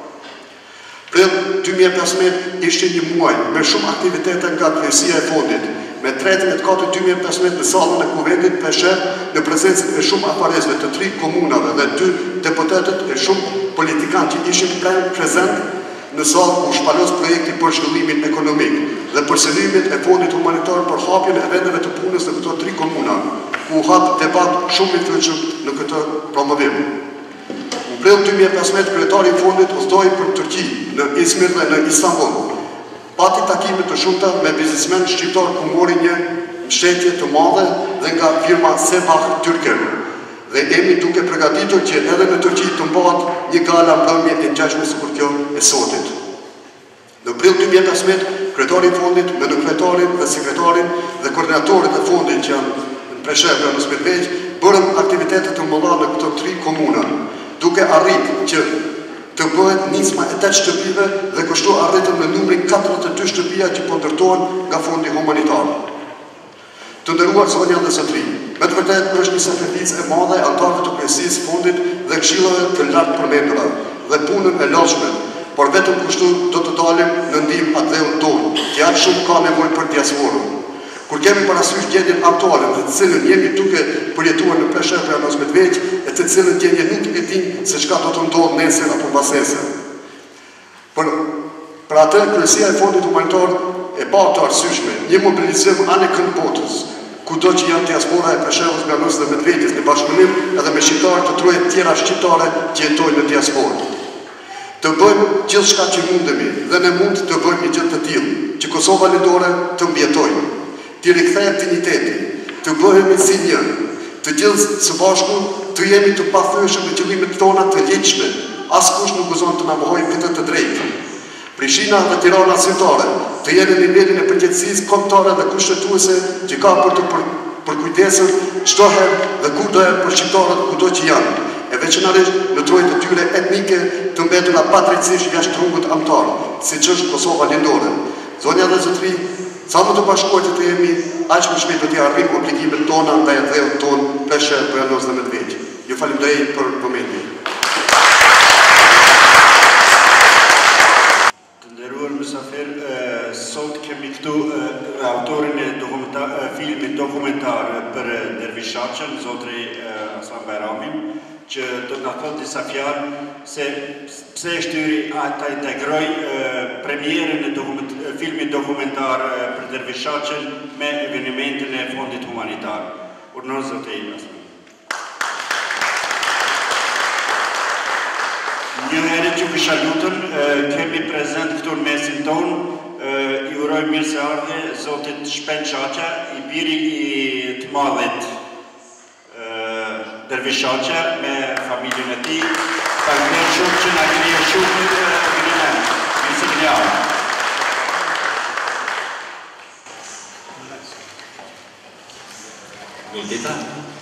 Prill dy mijë e pesëmbëdhjetë ishte një muaj me shumë aktivitete nga Kryesia e Fondit, me tretën e katërt dy mijë e pesëmbëdhjetë në sallën e kuventit Preshevë në prezencën e shumë aparezve të tri komunave dhe dy deputetët e shumë politikanë që ishin prezent në sallë u shpalos projekti për zhvillimin ekonomik dhe përsërimin e fondit humanitar për hapjen e vendeve të punës në këto tri komuna, ku u hap debat shumë i fuqishëm në këtë promovim. Në prill dy mijë e pesëmbëdhjetë kryetari i fondit udhëtoi për Turqi, në Izmir dhe në Istanbul. Pati takime të shumta me biznesmen shqiptar ku mori një mbështetje të madhe dhe nga firma Sebah Türker. Dhe jemi duke përgatitur që edhe në Turqi të mbahet një gala mbrëmje e ngjashme sikur kjo e sotit. Në prill dy mijë e pesëmbëdhjetë, kryetari i fondit me në kryetarin dhe sekretarin dhe koordinatorët e fondit që janë në Preshevë në Medveç bërën aktivitete të mëdha në këto tri komuna, duke arritur që të bëhet nisma e tetë shtëpive dhe kështu arritën në numrin katërdhjetë e dy shtëpia që po ndërtohen nga fondi humanitar. Të nderuar zonja dhe zotëri, me të vërtetë është një sakrificë e madhe antarëve të kryesisë fondit dhe këshillave të lartë përmendura dhe punën e lodhshme, por vetëm kështu do të dalim në ndihmë atë dheun tonë, që shumë ka nevojë për diasporën. Kur kemi parasysh gjendjen aktuale, në të cilën jemi duke përjetuar në Preshevë për Janos Medveq, e të cilën gjendje nuk e dimë se çka do të ndodhë nesër apo mbasnesër. Për, për atë, Kryesia e Fondit Humanitar e pa të arsyeshme një mobilizim anë kënd botës, kudo që janë diaspora e Preshevës, Janos dhe Medveqës në bashkëpunim edhe me shqiptarë të troje tjera shqiptare që jetojnë në diasporë. Të bëjmë gjithë shka që mundemi dhe ne mund të bëjmë një gjithë të tillë, që Kosova Lindore të mbjetojmë, të rikthehet digniteti, të bëhemi si një, të gjithë së bashku të jemi të pathyeshëm në qëllimet tona të ligjshme, askush nuk gëzon të na mohojë këtë të drejtë. Prishtina dhe Tirana zyrtare të jenë në nivelin e përgjegjësisë kombëtare dhe kushtetuese që ka për të për, përkujdesur çdo herë dhe kudo herë për shqiptarët kudo që janë, e veçanërisht në trojtë të tyre etnike të mbetura padrejtësisht jashtë rrugut amtar, siç është Kosova Lindore. Zonja dhe zotëri, sa më të bashkuar të jemi, aq më shpejt do të arrijmë obligimet tona ndaj dheut ton Preshevë, Bujanos dhe Medveq. Ju falenderoj për momentin. Mysafir, sot kemi këtu autorin e filmit dokumentar për Dervishaçën, zotri Aslan Bajramin, që do të na thotë disa fjalë se pse e shtyri ata integroj premierën e filmit dokumentar për Dervishaçën me evenimentin e Fondit Humanitar. Urdhëron zotri Aslan. Një herë që kisha lutën, kemi prezent këtu në mesin tonë, i uroj mirë se ardhe zotit Shpen Çaça, i biri i të madhit Dervishaçë me familjen e tij. Faleminderit shumë që na keni shumë eveniment. Mirë se vini ardhur. Mirë dita.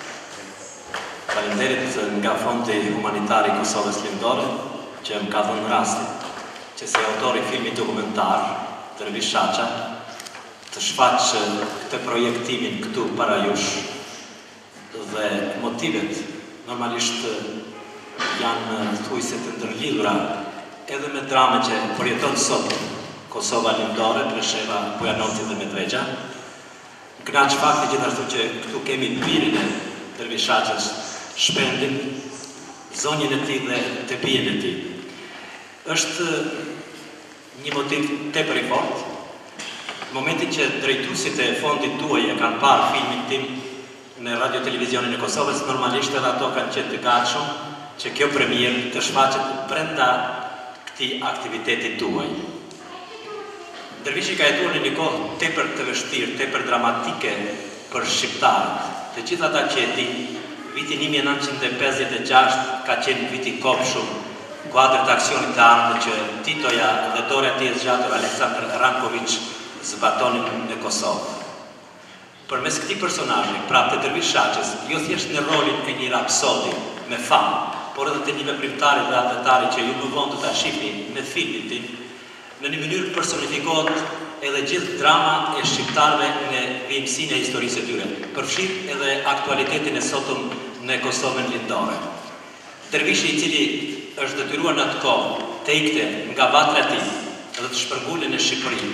Faleminderit nga Fondi Humanitar i Kosovës Lindore, që më ka dhënë rastin që si autor i filmit dokumentar Dervishaçë të shfaq këtë projektimin këtu para jush, dhe motivet normalisht janë thuajse të ndërlidhura edhe me dramë që përjeton sot Kosova Lindore, Presheva, Bujanosi dhe Medveqa. Më kënaq fakti gjithashtu që këtu kemi birin e Dervishaçës, Shpendin, zonjën e tij dhe të bijen e tij. Është një motiv tepër i fortë. Në momentin që drejtuesit e fondit tuaj e kanë parë filmin tim në radio televizionin e Kosovës, normalisht edhe ato kanë qenë të gatshëm që kjo premierë të shfaqet brenda këtij aktiviteti tuaj. Dervishi ka jetuar në një kohë tepër të vështirë, tepër dramatike për shqiptarët. Të gjithë ata që e din, viti një mijë e nëntëqind e pesëdhjetë e gjashtë ka qenë viti kopshëm, kuadër të aksionit të armëve që Titoja dhe dorja e tij e zgjatur Aleksandr Ranković zbatonin në Kosovë. Përmes këtij personazhi, pra të Dervishaçës, jo thjesht në rolin e një rapsodi me famë, por edhe të një veprimtari dhe atletari që ju më vonë do ta shihni në filmin tim, në një mënyrë personifikohet edhe gjithë drama e shqiptarëve në vimësinë e historisë së tyre, përfshirë edhe aktualitetin e sotëm në Kosovën Lindore. Dervishi i cili është detyruar në atë kohë të ikte nga vatra e tij dhe të shpërngulej në Shqipëri,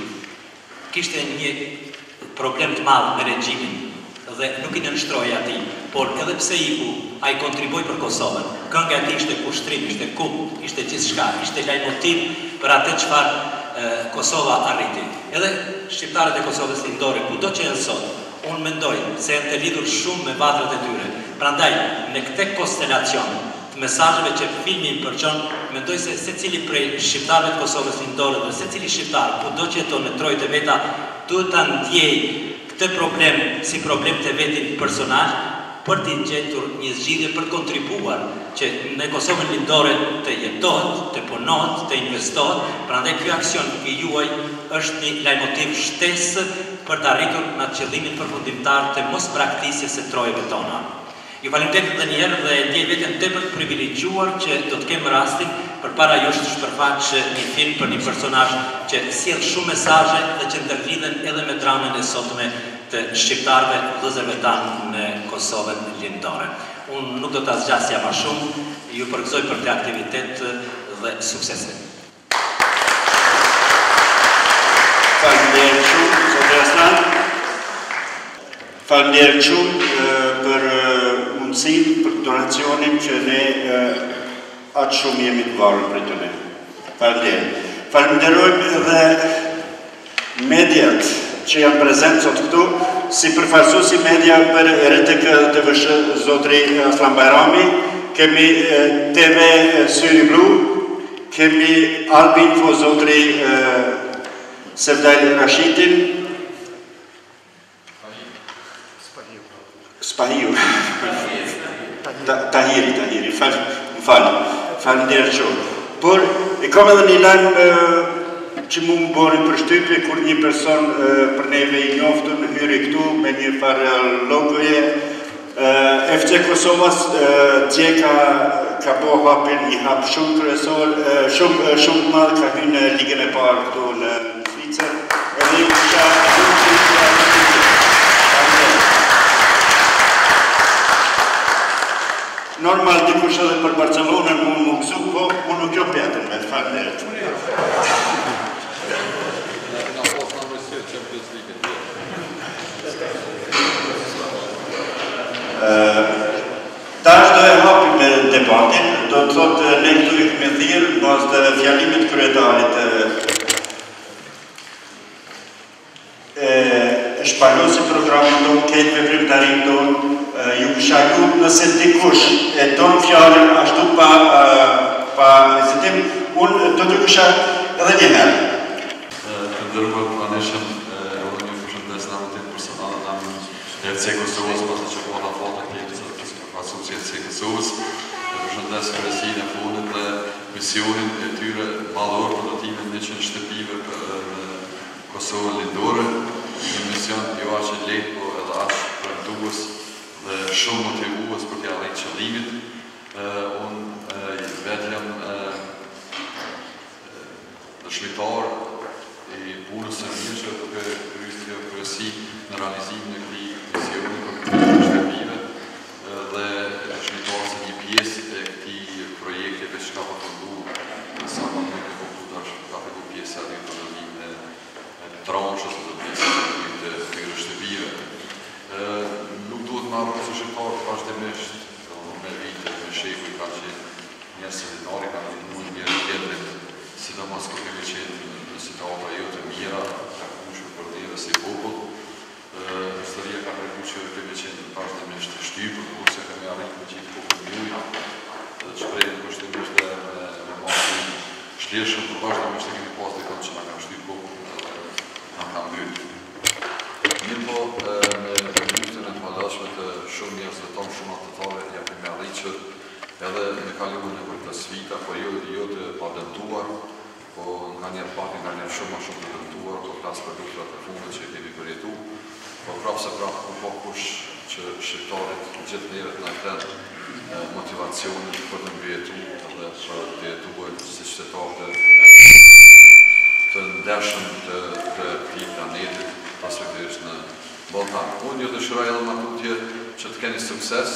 kishte një problem të madh me regjimin dhe nuk i nënshtroi atij, por edhe pse iku, ai kontribui për Kosovën. Kënga e tij ishte kushtrim, ishte kumb, ishte gjithçka, ishte lajmotiv për atë çfarë Kosova arriti. Edhe shqiptarët e Kosovës Lindore, kudo që janë sot, unë mendoj se janë të lidhur shumë me vatrat e tyre. Prandaj, në këtë konstelacion të mesazheve që filmi përçon, mendoj se secili prej shqiptarëve të Kosovës Lindore dhe secili shqiptar, kudo që jeton në trojtë e veta, duhet ta ndjejë këtë problem si problem të vetin personal, për të gjetur një zgjidhje për të kontribuar që në Kosovën Lindore të jetohet, të punohet, të investohet. Prandaj ky aksion i juaj është një lajmotiv shtesë për të arritur në qëllimin përfundimtar të mos braktisjes së trojave tona. Ju falenderoj edhe një herë dhe ndjej veten tepër të privilegjuar që do të kem rastin përpara jush të shpërfaq një film për një personazh që sjell shumë mesazhe dhe që ndërlidhen edhe me dramën e sotme të shqiptarëve vëllezërve tanë në Kosovën Lindore. Unë nuk do ta zgjasja më shumë, ju përgëzoj për këtë aktivitet dhe suksese. Faleminderit. Faleminderit shumë për mundësinë, për donacionin që ne atë shumë jemi të varur për të ne. Faleminderit. Falenderojmë edhe mediat që janë prezent sot këtu, si përfaqësuesi media për R T K T V S H zotri Aslan Bajrami, kemi T V Syri Blu, kemi Albinfo zotri Sevdal Rashidin, Spahiu. Tahiri, Tahiri, më falë, falenderoj shumë. Por, e kam edhe një lajm që mu më bori për shtypje, kur një person për neve i njoftën hyri këtu me një farë logoje. F C Kosovas dje ka po hapin një hap shumë kryesor, shumë shumë madhë ka hynë në ligën e parë këtu në Zvicër. Edhe i kisha normal dikush edhe për Barcelonën mund më gëzu, po unë nuk jo pjetën me të falenderoj. Tash do e hapim me debatin, do të thotë ne këtu i këmë thirë në bazë të fjalimit kryetarit e shpalosi programin tonë, këtë veprimtarin tonë, ju kësha ju nëse dikush e tonë fjallën ashtu pa hezitim, unë do të kësha edhe një herë. Të ndërruar planeshëm, unë një përshëndes në amëtit personal në E F C Kosovës, pasë që po në foto këtë që ka pasu që E F C Kosovës, të përshëndes kërësin e fundit dhe misionin e tyre madhor për dotimin një qenë shtëpive në Kosovë lindore, një mision jo aqë lehtë, po edhe aqë premtues dhe shumë motivues për të arritur qëllimit. Unë vetë jam dëshmitar i punës së mirë që duke kryer kryesi në realizimin e këtij misioni për shtëpive dhe dëshmitar se një pjesë e këtij projekti që ka përfunduar në sapo me kompjuter ka përfunduar pjesa e rrugëtimit e transhës së pjesës të këtyre shtëpive. Nuk duhet në arë që shqiptarë vazhdimisht me vite, me sheku i ka qenë njerë solidarë, ka në mund njerë tjetërit, sidomos kur kemi qenë në situata jo të mira, ka kushur për neve si popull. Historia ka përku që kemi qenë vazhdimisht të shtypër, kurse kemi arritë me qitë popull njujë, dhe që prejnë kushtimisht dhe me masi shleshëm, për vazhdimisht e kemi pas dhe kënë që nga kam shtypë popull dhe nga kam mbytë. Mirë po, me njështën e të madashme të shumë njërës dhe tonë shumë atetare, japim me arrit që edhe me kaluën e për të svita, po jo të padëntuar, po nga njerë pak, nga njerë shumë ma shumë të dëntuar, po klasë për lutrat e fundet që kemi përjetu, po prapë se prapë ku po kush që shqiptarit gjithë njerët në ten motivacionit për të mbjetu dhe për të jetuar si qytetarët të ndeshëm të këtij planetit, aspektivisht në Balkan. Unë ju dëshiroj edhe më tutje që të keni sukses,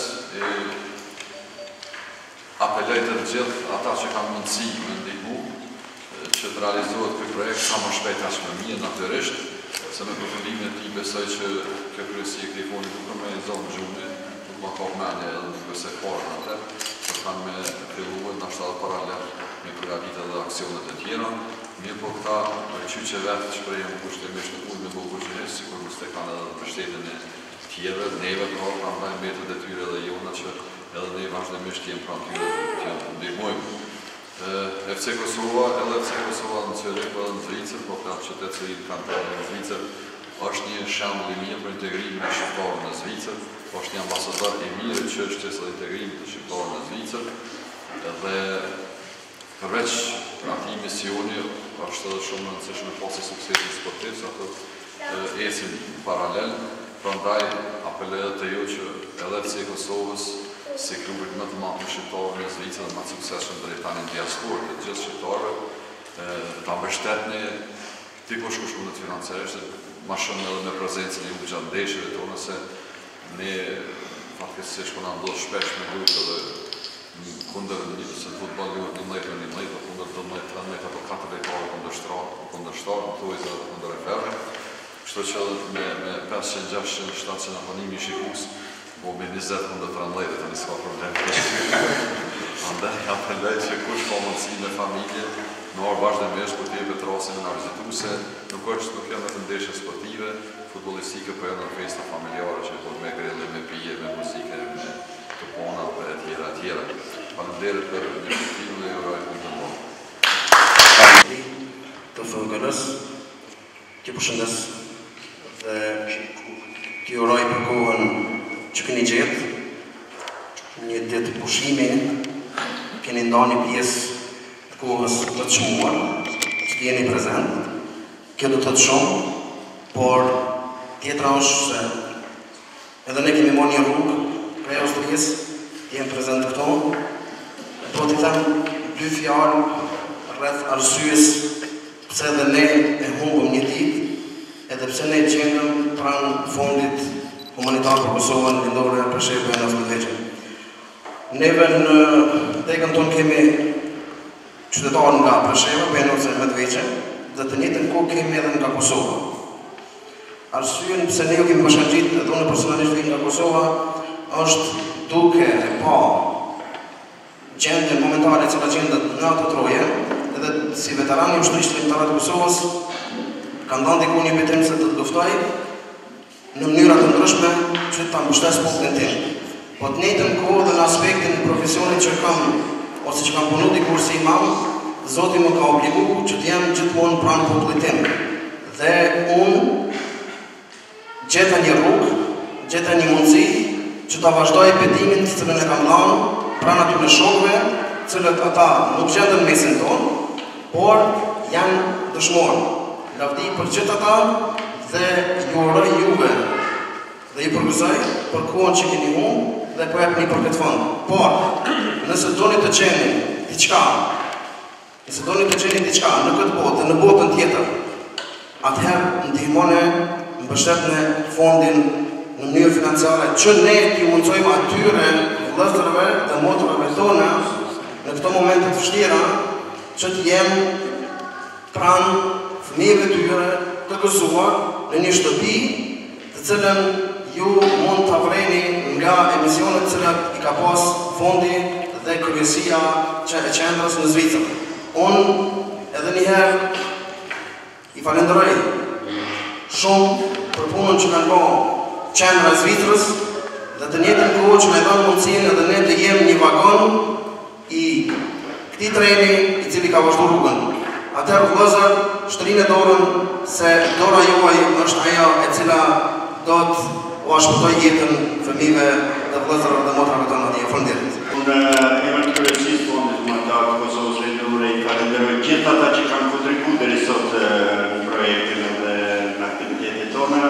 apeloj të gjithë ata që kanë mundësi me ndihmu, që të realizohet këtë projekt sa më shpejt aq më mirë natyrisht, se me përfundimin e tij besoj që kjo kryesi e këtij fondi duke me zonë gjuni, nuk ma ka mendje edhe nuk besoj parë në atë, për kanë me filluar ndoshta edhe paralel me përgatitje dhe aksionet e tjera. Mirë po këta qyqe vetë që prejëm kushtimisht në ullë me bogurgjinisht, si kur mështë e kanë edhe për shtetin e tjere, neve pra, pra mbajnë metët e tyre dhe jona që edhe ne vazhdimisht jemë pra tyre të ndihmojmë. F C Kosova, edhe F C Kosova në Zürich edhe në Zvicër, po pra qytetë që i kanë të në Zvicër, është një shembull i mirë për integrimin e shqiptarëve në Zvicër, është një ambasador i mirë që çështjes së integrimit të shqiptarëve në Zvicër, dhe përveç atij misioni është edhe shumë e rëndësishme pasi suksesin sportiv, sa ato ecin paralel, prandaj apeloj edhe te ju që edhe F C Kosovës si klubit më të madh shqiptar në Zvicër dhe më të suksesshëm drejt tani në diasporë të gjithë shqiptarëve, ta mbështetni dikush kush mundet financiarisht, ma shumë edhe me prezencën e ju gjatë ndeshjeve tona, se ne fatkeqësisht po na ndodh shpesh me luftë edhe kundër një se futbol luhet një mlejtë me një mlejtë, kundër do mlejtë, tre mlejtë apo katër lejtare kundër shtarë, kundër shtarë, në tuaj dhe kundër e ferme. Kështu që me pesëqind, gjashtëqind, shtatëqind abonimi shikus, po me njëzet mund të trembledhe, të një s'ka problem. Andaj, apelej që kush ka mundësi me familje, në orë vazhdimisht për t'jepet rasin në vizituse, nuk është nuk janë të ndeshje sportive, futbolistike, për janë në festa familjare që për me grille, me pije, me muzike, me të pona, për e tjera, e tjera. Faleminderit për një përtimë dhe ju rajtë në të mërë. Të fëngërës, të përshëndes dhe të ju rajtë për kohën që këni gjetë, një ditë pushimi, keni nda një pjesë të kohës të të qmuar, që të jeni prezent. Kjo do të të shumë, por tjetra është se edhe ne kemi marrë një rrugë prej Austrisë, të jemi prezent këto. Do t'i them dy fjalë rreth arsyes pse edhe ne e humbëm një ditë, edhe pse ne gjendëm pranë fondit humanitar për Kosovën lindore Presheva e nëntëdhjetë vjeçare. Neve në tekën tonë kemi qytetarë nga Presheva, për nëntëdhjetë vjeçare, dhe të njëjtën kohë kemi edhe nga Kosova. Arsyen pse ne ju kemi bashkangjit edhe unë personalisht vim nga Kosova, është duke e pa gjendjen momentale cila gjendet në ato troje, edhe si veterani i ushtrisë ligjore të Kosovës, kanë dhënë diku një betejë se të luftoj në mënyra të ndryshme që ta mbështes popullin tim. Po të njëjtën kohë dhe në aspektin e profesionit që kam ose që kam punu dikur si imam, Zoti më ka obligu që të jem gjithmonë pranë popullit tim. Dhe unë gjeta një rrugë, gjeta një mundësi që ta vazhdoj bedimin të cilën e kam dhënë pranë atyre shokëve, cilët ata nuk gjenden mesin tonë, por janë dëshmorë. Lavdi për gjithë ata dhe ju uroj juve dhe ju përgëzoj për kohën që keni humbur dhe po jepni për këtë fond. Por nëse doni të gjeni diçka, nëse doni të gjeni diçka në këtë botë dhe në botën tjetër, atëherë ndihmoni, mbështetni fondin në mënyrë financiare që ne t'ju mundsojmë atyre vëllezërve dhe motrave tona në këto momente të vështira që të jemë pranë fëmijëve tyre të gëzuar në një shtëpi të cilën ju mund të vreni nga emisionet cilat i ka pas fondi dhe kryesia e qendrës në Zvicër. Unë edhe njëherë i falenderoj shumë për punën që kanë bërë qendra e Zvicrës dhe të njëjtën kohë që me dhanë mundësinë edhe ne të jemi një vagon i këtij treni i cili ka vazhduar rrugën. Atëherë vëllezër, shtrini dorën se dora juaj është ajo e cila do të u shpëtoj jetën fëmijëve dhe vëllezërve dhe motrave tona atje. Faleminderit. Unë emër të kryecisë fondit humanitar të Kosovës lindore i falenderoj gjithë ata që kanë kontribuar deri sot në projektin dhe në aktivitetet tona.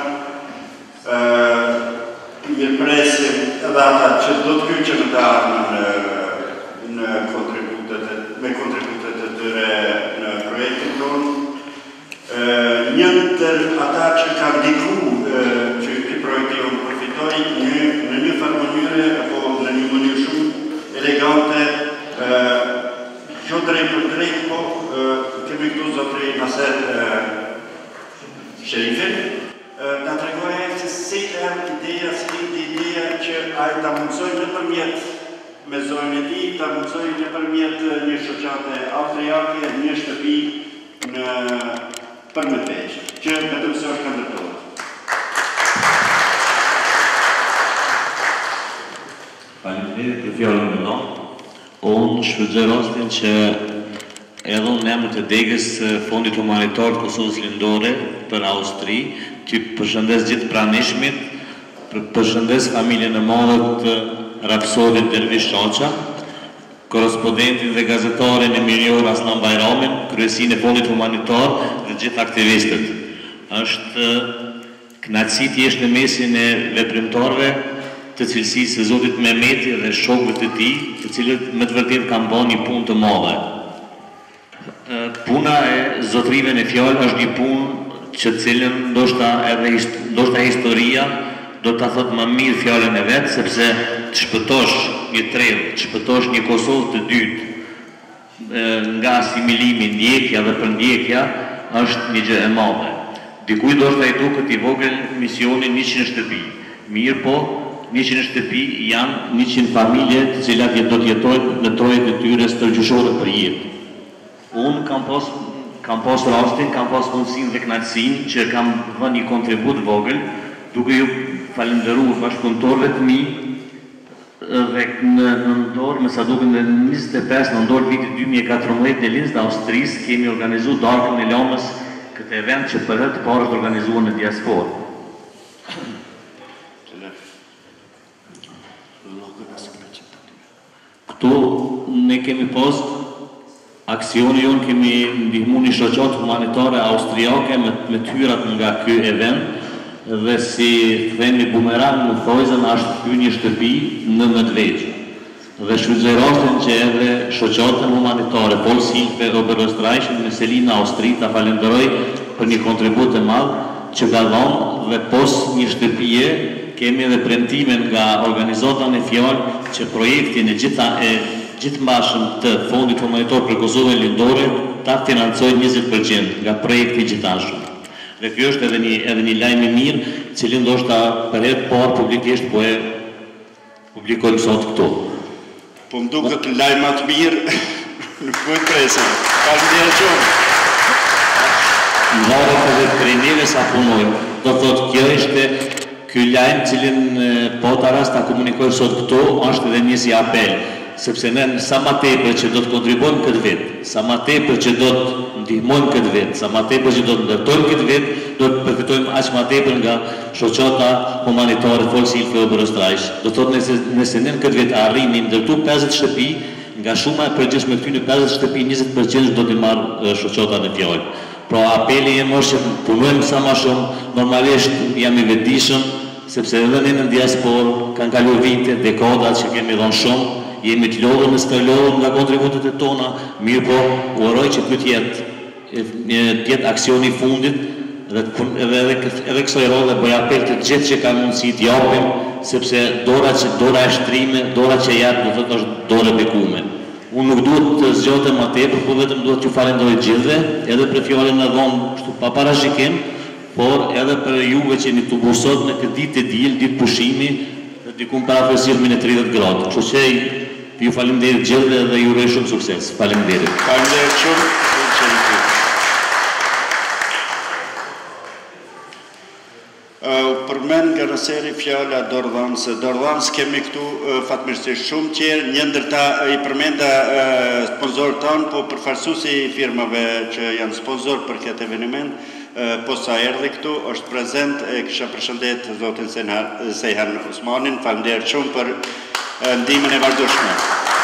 Mirëpresim edhe ata që do të kyçen të ardhmen në kontributet me kontributet e tyre në projektin tonë. Një ndër ata që kanë ndikuar që ky projekti unë përfitoj në një farë mënyre apo në një mënyrë shumë elegante, jo drejt për drejt, po kemi këtu zotëri Naser Sherifin, nga të regoje se si e ideja, si ideja që ajë ta mundësoj në përmjet me zojnë e ti, ta mundësoj në përmjet një shoqate austriake, një shtëpi në përmëtveq, që me të mësë është këndërtojë. Faleminderit për fjallën me no. Unë shfrytëzoj rastin që edhe unë në emër të degës Fondit Humanitar të Kosovës Lindore për Austri, që përshëndes gjithë pranishmit, përshëndes familjen e madhe të Rapsodit Dervish Qaqa, korrespondentin dhe gazetarin Emilior Aslan Bajramin, kryesin e Fondit Humanitar dhe gjithë aktivistët. Është kënaqësi të jesh në mesin e veprimtarëve të cilësisë së Zotit Mehmeti dhe shokëve të tij, të cilët me të vërtetë kanë bërë një punë të madhe. Puna e zotrive në fjalë është një punë që cilën ndoshta edhe ndoshta historia do ta thotë më mirë fjalën e vet, sepse të shpëtosh një trellë, të shpëtosh një Kosovë të dytë nga asimilimi, ndjekja dhe përndjekja është një gjë e madhe. Dikuj do është ajtu këti vogël misioni njëqind shtëpi. Mirë po, njëqind shtëpi janë njëqind familje të cilat do të jetojnë në trojet e tyre stërgjyshore për jetë. Unë kam pas, kam pas rastin, kam pas mundësin dhe knatësin që kam vënë një kontribut vogël, duke ju falenderuar bashkëpunëtorëve të mi, dhe në ndorë, me sa duke në njëzet e pesë, në ndorë viti dy mijë e katërmbëdhjetë në Linz dhe Austrisë, kemi organizu Darkën e Lamës, këtë event që për herë të parë është organizuar në diasporë. Këtu ne kemi post, aksioni jonë kemi ndihmu një shoqat humanitare austriake me, me tyrat nga ky event, dhe si themi bumerang në thojzën ashtë ky një shtëpi në Medvegjë. Dhe shfrytëzoj rastin që edhe shoqatën humanitare, Pol Silfe, Oberösterreich, në Selina, Austri, ta falenderoj për një kontribut e madh që ka dhënë dhe pos një shtëpie kemi edhe premtimin nga organizatën e fjallë që projektin e gjitha e gjithëmbashëm të Fondit Humanitar për Kosovën Lindore ta financojë njëzet përqind nga projekti gjithashëm. Dhe kjo është edhe një, edhe një lajm i mirë, cili ndoshta për herë të parë publikisht po e publikojmë sot këtu. Po më duket lajmat mirë, nuk po e presën. Faleminderit shumë. Varet edhe prej neve sa punojmë. Do thotë kjo ishte ky lajm cilin po ta rast ta komunikoj sot këtu, është edhe një si apel. Sepse ne sa ma tepër që do të kontribuojmë këtë vit, sa ma tepër që do të ndihmojmë këtë vit, sa ma tepër që do të ndërtojmë këtë vit, do të përfitojmë aq ma tepër nga shoqata humanitare Pol Silfe e Oberösterreich. Do të thotë nëse, nëse ne këtë vit arrijmë ndërtu pesëdhjetë shtëpi, nga shuma e përgjithshme këtyre pesëdhjetë shtëpi, njëzet përqind do t'i marrë shoqata në fjalë. Pra apeli jem është që punojmë sa ma shumë, normalisht jam i vetëdijshëm, sepse edhe ne në diasporë kanë kaluar vite, dekada që kemi dhënë shumë. Jemi të lodhën, në stërlodhën nga kontributet e tona, mirë po, uroj që këtë jetë, jetë aksioni fundit, dhe edhe kësoj role bëj apel të gjithë që ka mundësi të japim, sepse dora që dora e shtrime, dora që japë, do të është dora bekume. Unë nuk duhet të zgjotem më tepër, po vetëm duhet t'ju falenderoj gjithëve, edhe për fjalën e dhonë kështu pa parashikim, por edhe për juve që jeni të bursot në këtë ditë e diell, ditë pushimi, dhe dikun para fërësirëmi në tridhjetë gradë. Kështu që ju faleminderit gjithëve dhe ju uroj shumë sukses. Faleminderit. Faleminderit shumë. Përmend nga rëseri fjala Dordhans. Dordhans kemi këtu fatmirësisht shumë tjerë, një ndërta i përmenda sponsorët tanë, po përfaqësuesi i firmave që janë sponsor për këtë eveniment, po sa erdhi këtu, është prezent, e kisha përshëndet zotin Sejhan Osmanin, faleminderit shumë për ndihmën e vazhdueshme.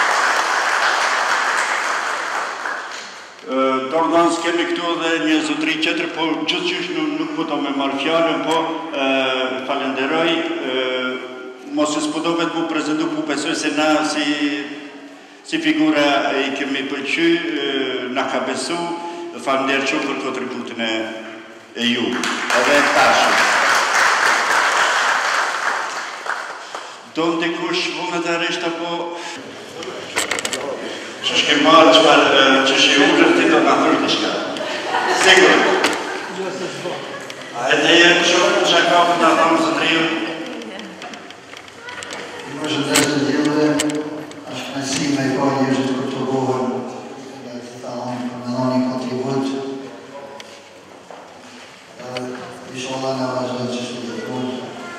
Dordhans kemi këtu dhe një zotëri qëtër, po gjithçysh nuk po do me marrë fjallën, po falenderoj, mos e s'po do me të mu prezentu, po besoj se na si figura i kemi pëlqy, na ka besu, falenderoj shumë për kontributin e ju, edhe e tashëm. Do në dikush vullnetarisht apo që shke marë që shke urën të do në thërë të shka. Sigur. A e të jenë shumë që ka për të thamë së të riju? Në përshëndes të gjithë, është nësi me i ka njështë për të bohën, dhe të thamë për në noni kontribut. Isha Allah në vazhdo që shke të punë.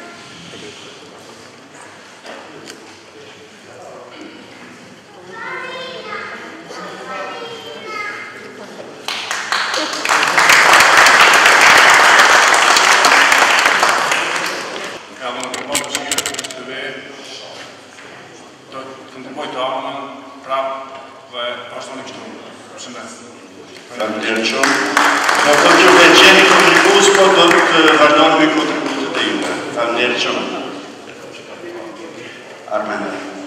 Faleminderit shumë. Në të që dhe qeni kontribus, po do të vazhdojnë me kontributet e juve. Faleminderit shumë. Armen.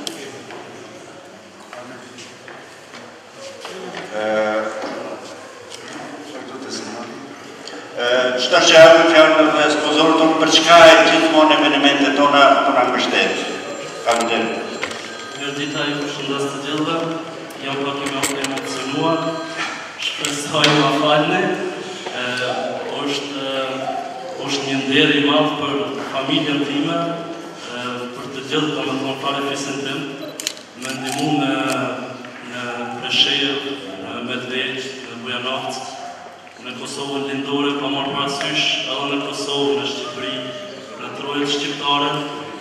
Qëta që javë në fjallë dhe spozorë tonë, për çka e gjithmonë evenimentet tona të nga mbështet. Faleminderit. Mirë dita ju përshëndes të gjithëve, jam pak i emocionuar, shpresoj ma falni, është është një nder i madh për familjen time, për të gjithë domethënë fare fisin tim, me ndihmu në në Preshevë, në Medvegjë, në Bujanovac, në Kosovën lindore, pa marrë parasysh edhe në Kosovë, në Shqipëri, në trojet shqiptare.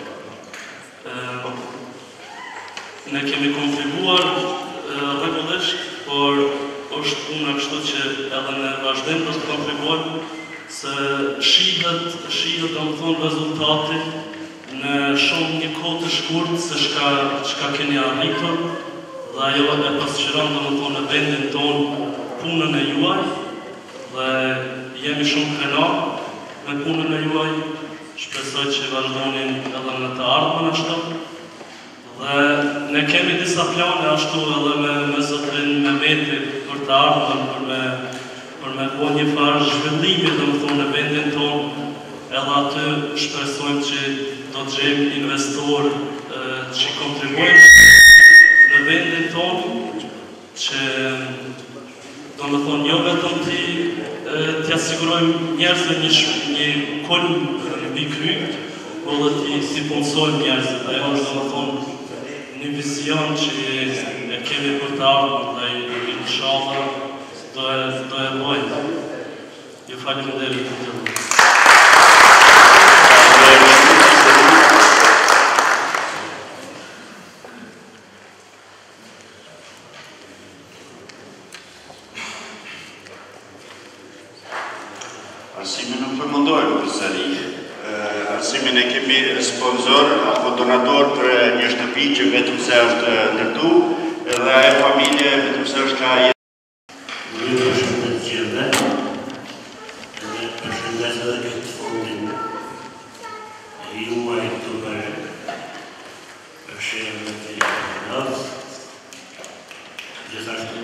Ne kemi kontribuar rregullisht, por është puna kështu që edhe në vazhdim do të kontribuojmë se shihet, shihet domethënë rezultati në shumë një kohë të shkurtë se çka çka keni arritur dhe ajo e pasqyron domethënë në vendin tonë punën e juaj dhe jemi shumë krenar me punën e juaj. Shpresoj që vazhdonin edhe në të ardhmen ashtu. Dhe ne kemi disa plane ashtu edhe me, me zotrin Mehmeti për të ardhmen, për me, për me po një farë zhvillimi domethënë në vendin tonë, edhe aty shpresojmë që do të gjejmë investor që kontribuojnë në vendin tonë, që domethënë jo vetëm ti t'i asigurojmë njerëzve një, një kulm mbi kry, po dhe ti si punësojmë njerëzve. Ajo është domethënë një vizion që e kemi për të ardhur dhe inshallah do e do e bëjmë. Ju faleminderit të gjithë. Arsimin nuk përmendojmë përsëri. Arsimin e kemi sponsor apo donator për një shtëpi që vetëm se është ndërtu, edhe ajo familje vetëm se është ka jetë. Ju përshëndet gjithëve, edhe përshëndet edhe këtë fondin e juaj këtu për Preshevën e Bujanovac. Gjithashtu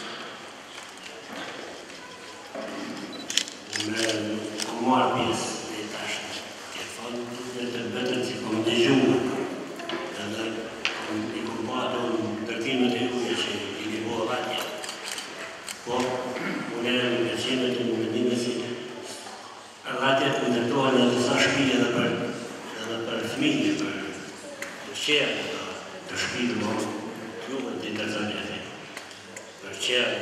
me ku marrë pjesë dhe tash të fondit dhe të vetëm që kom dëgjuar, edhe i kom ba ato ndërtimet e juaj që i një bo atje. Po, unë e me qenë të më mendime si atje të ndërtohen në disa shtëpi edhe për edhe për fëmijë, për qerë të shtëpi të më juve të interzanet, për qerë,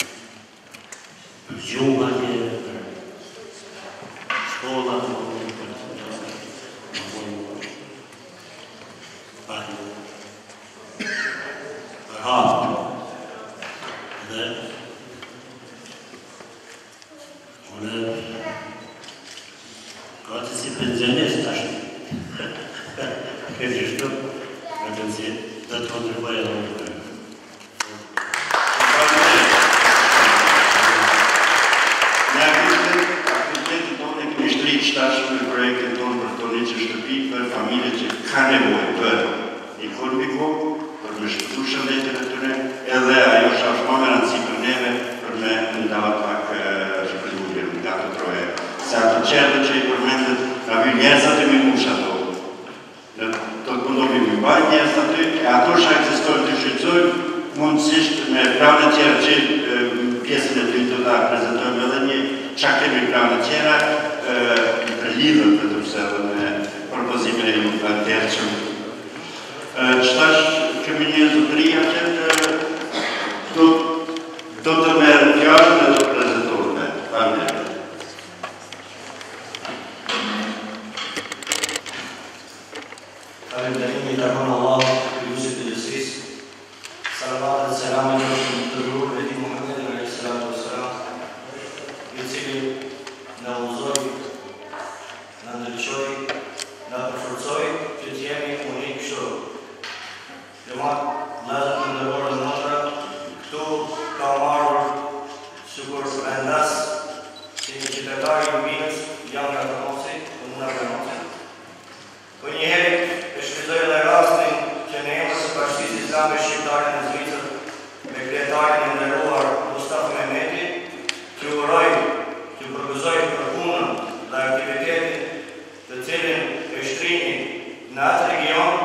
për gjumë atje, për shkolla, për për hapë. Dhe unë ka të si pensionist ashtë. Këtë gjithë, vetëm si dhe të kontribuaj edhe në të Shtash me projektin tonë për të një që shtëpi për familje që ka nevojë për i kolmiko, për me shpëtu shëndetin e tëre, edhe ajo është më me rëndësi për neve për me ndavat pak shpëllurje nga të troje. Se ato qertë që i përmendet, nga vjë njerëzat e minush ato. Të të mundohemi më bajt njerëz aty, e ato shë eksistojnë të shqyëzojnë, mundësisht me pranë tjera që pjesën e të të ta prezentojmë edhe një qa kemi pranë tjera, për lidhën për të përse me propozimin e ju të terqëm. Qëtash kemi një zotëria që do të merë fjallë dhe do të prezentojme. Falemderit. Falemderit një tërmën Allah, Jusit e Lësis, salavat dhe selamet në të dhurur Veti Muhammed në Salatu Salam, i cili në uzoj, në ndryqoj, në përforcoj që t'jemi unik kështu. Gjëmat, lezët në ndërborë në nëtra, këtu ka marrë sukur vendas si një qytetari i Vinës, janë nga Përmosi, unë nga Përmosi. Për një heri, e shvizoj edhe rastin që në emër së Bashkisë Islame Shqiptare në Zvicër, me kretarin e ndërruar Mustafa Mehmeti, që uroj, që përgëzoj për punën dhe aktivitetin të cilin e shtrini në atë region,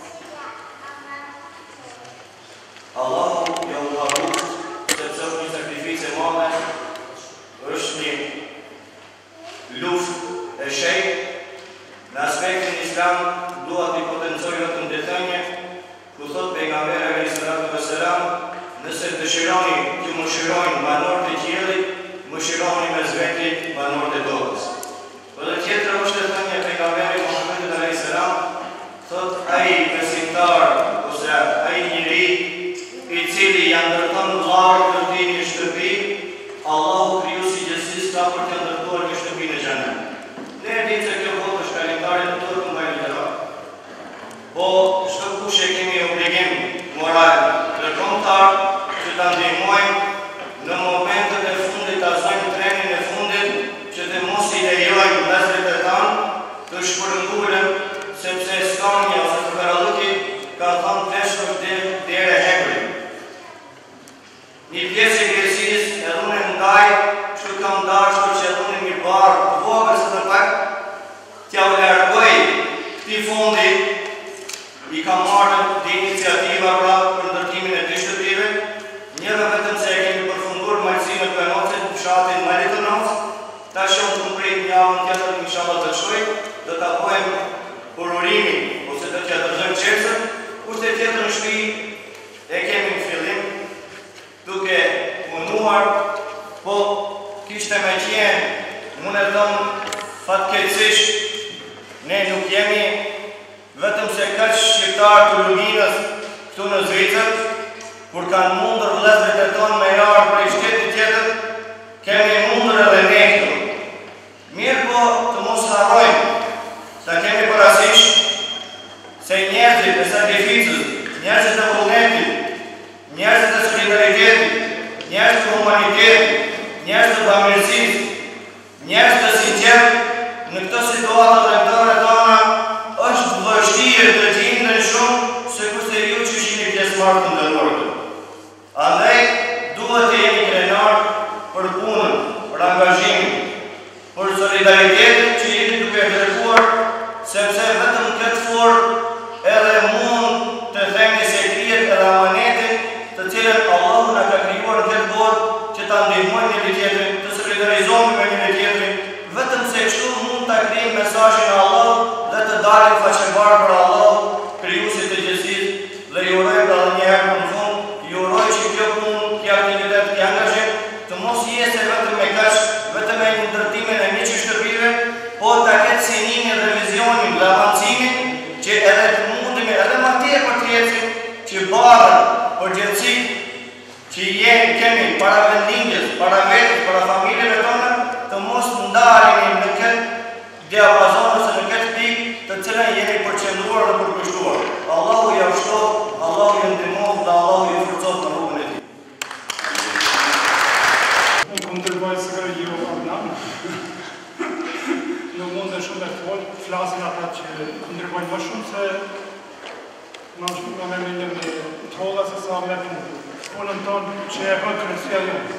Allahu ja u harut, sepse është një sakrificë e madhe, është një luft bashkëpuni me zveti banorët e tokës. Dhe tjetër është e thënia e pejgamberit Muhamedit alayhis salam, thot ai besimtar ose ai njeri i cili ja ndërton vllahut të tij në shtëpi, Allahu krijuesi i gjithësisë ka për të ndërtuar një shtëpi në xhenet. Ne e dimë se kjo botë është kalendari të tokës në vajtë të rakë. Po, çdo kush e kemi obligim moral dhe kombëtar që ta ndihmojmë në momentet e fundit ta zojmë trenin e fundit që të mos i lejojmë vëllezërit e tanë të shpërngulen sepse skanja ose fukarallëki ka thënë vesh është dere hekri. Një pjesë e kërësis edhe unë e ndaj që kam dashur që edhe unë një barë të vogël se të pak t'ja u largoj këti fondi i kam marrë të iniciativa pra për ndërtimin e dy shtëpive, njëve vetëm se e kemi përfundur majtësinë të penocit në fshatin Malit të Nocë, ta shumë të mprit një javën tjetër në inshallah të shkoj, dhe ta bojmë ururimin ose të t'ja dërzojmë qepsën, kurse tjetër në shpi e kemi në fillim, duke punuar, po kishte me qenë, mune thëmë fatkeqësisht, ne nuk jemi vetëm se kaq shqiptarë të luminës këtu në Zvicër, kur kanë mundur vëllezërit e tonë me jarë për i shtetit tjetër, kemi mundur edhe ne këtu. Mirë po të mos harrojmë, ta kemi parasysh se njerëzit e sakrificës, njerëzit e vullnetit, njerëzit e solidaritetit, njerëzit e humanitetit, njerëzit e bamirësisë, njerëzit e sinqertë, në këtë situatë dhe këtëre tona, është vështirë të gjindën shumë se kurse ju që shini pjesëmarrë të ndërmërë. Andaj, duhet të jemi krenarë për punën, për angazhimin, për solidaritetin që jeni duke kërkuar, sepse vetëm këtë forë edhe mund të themi se krijet edhe amanetin të cilën Allahu na ka krijuar në këtë botë që ta ndihmojmë njëri tjetrin, të solidarizohemi me njëri tjetrin, vetëm se kështu mund ta krijojmë mesazhin e Allahut dhe të dalim faqebarë për Allah, krijuesit të gjithësisë, dhe ju uroj edhe një herë në fund, ju uroj që kjo punë, kjo aktivitet, kjo angazhim të mos jese vetëm me kaq, vetëm me ndërtimin e një shtëpive, po ta ketë synimin dhe vizionin dhe avancimin që edhe të mundemi edhe më tepër të ecim, që barën përgjithësi që jemi kemi para vendingjes, para vetës, para familjeve tona, të mos ndalemi në këtë diapazon ose në këtë pikë të cilën jemi përqendruar dhe përkushtuar. Allahu ja ushtoft, Allahu ja ndihmoft dhe Allahu ju forcoft në rrugën e tij. Unë kom të bëjë së kërë jo Arnan. Nuk mund dhe shumë e folë, flasin ata që ndërgojnë më shumë se në shumë në me minë me të holla se sa me punë. Punën tonë që e bërë kërësia jonë.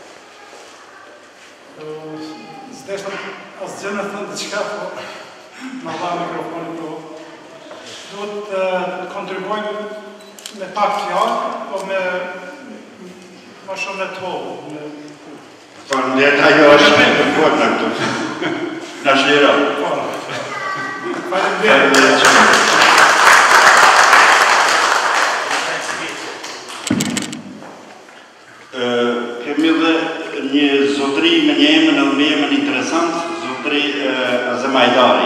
Zdeshtë asë gjënë të thënë të qka, po në dha mikrofonin të duhet të kontribojnë me pak fjallë, po me ma shumë në të hollë. Po në letë ajo është me të fort në këtu. Në shlira. Po. Faleminderit. Kemi dhe një zotëri me një emën edhe me emën interesant, zotëri Azemajdari.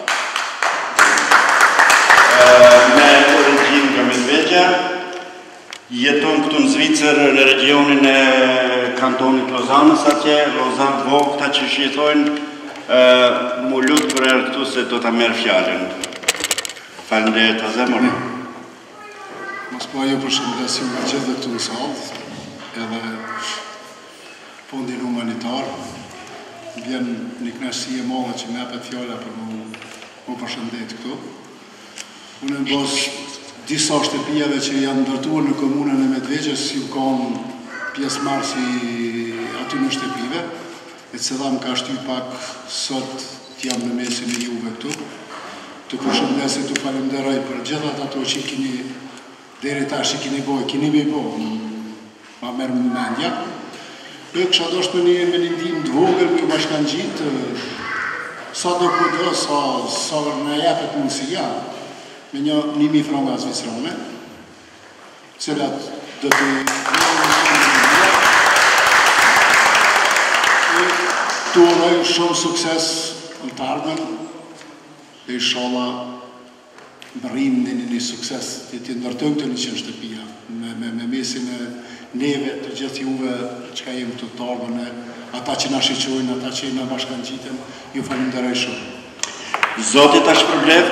Me origjinë nga Medvegja, jeton këtu në Zvicër në regionin e kantonit Lozanës atje, Lozan Vogta që shjetojnë, mu lutë për erë këtu se do të merë fjallën. Faleminderit Azemori. Mos po ajo përshëndesim nga gjithë dhe këtu në salë, edhe fondin humanitar, vjen një knashësi e madhe që me apet fjalla për mu përshëndet këtu. Unë në bos disa shtëpijave që janë ndërtuar në komunën e Medvegjës, ju kanë pjesë marsi aty në shtëpive, e që dha më ka shty pak sot të jam në mesin e juve këtu, të përshëndesit të falemderoj për gjithat ato që kini, deri ta që kini boj, kini me boj, ma merë më mendja. Në kësha do shtë një me një ndim të vogël, me më shkanë gjitë, sa do këtë, sa në jepet mundësia, me një nimi franga zvicrone, cilat do të... të uroj shumë sukses në të ardhmen, dhe inshallah bërim në një sukses të të ndërtojmë të një qenë shtëpia, me, me, me mesin e neve të gjithë juve që ka jemë të të ardhën, ata që na shiqojnë, ata që na bashkangjiten, ju falenderoj shumë. Zotit është përbleft,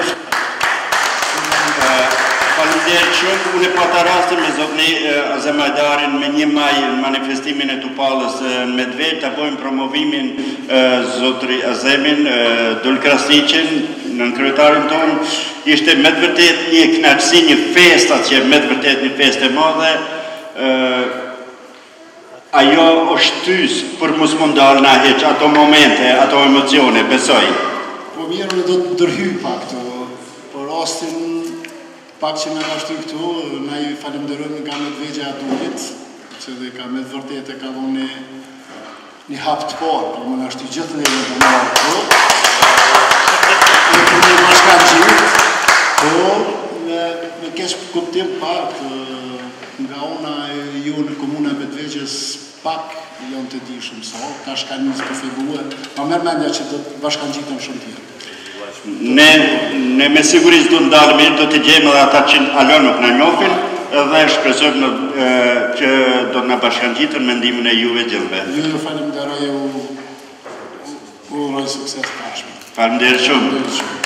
falenderoj shumë, unë e pata rastin me zotni Azem Ajdarin me një maj manifestimin e Tupallës në Medved, të bojmë promovimin zotri Azemin, Dul Krasniqin, në kryetarin tonë, ishte me të vërtet një knaqësi, një festa që me të vërtet një fest e madhe, ajo është tys për mos mundal na heq ato momente, ato emocione, besoj. Po mirë, unë do të ndërhy pak të, por rastin pak që me ka shtu këtu, na ju falenderojmë nga Medvegja Adulit, që dhe ka me të vërtet e ka dhoni një hap të parë, por më nga shtu gjithë në e në marë këtu, e për një bashkan gjithë, por me kesh kuptim pak, nga ona ju në komuna Medvegjes pak janë të di shumë sa, tash ka njës për filluë, ma mërë mendja që të bashkan gjithëm shumë tjerë. Ne, ne me sigurisht do ndalëmi, do të gjejmë edhe ata që alon nuk në njofin, dhe shpresojmë që do të në bashkangjitën mendimin e juve gjithve. Ju ju falenderoj, u uroj sukses pashme. Falenderoj shumë.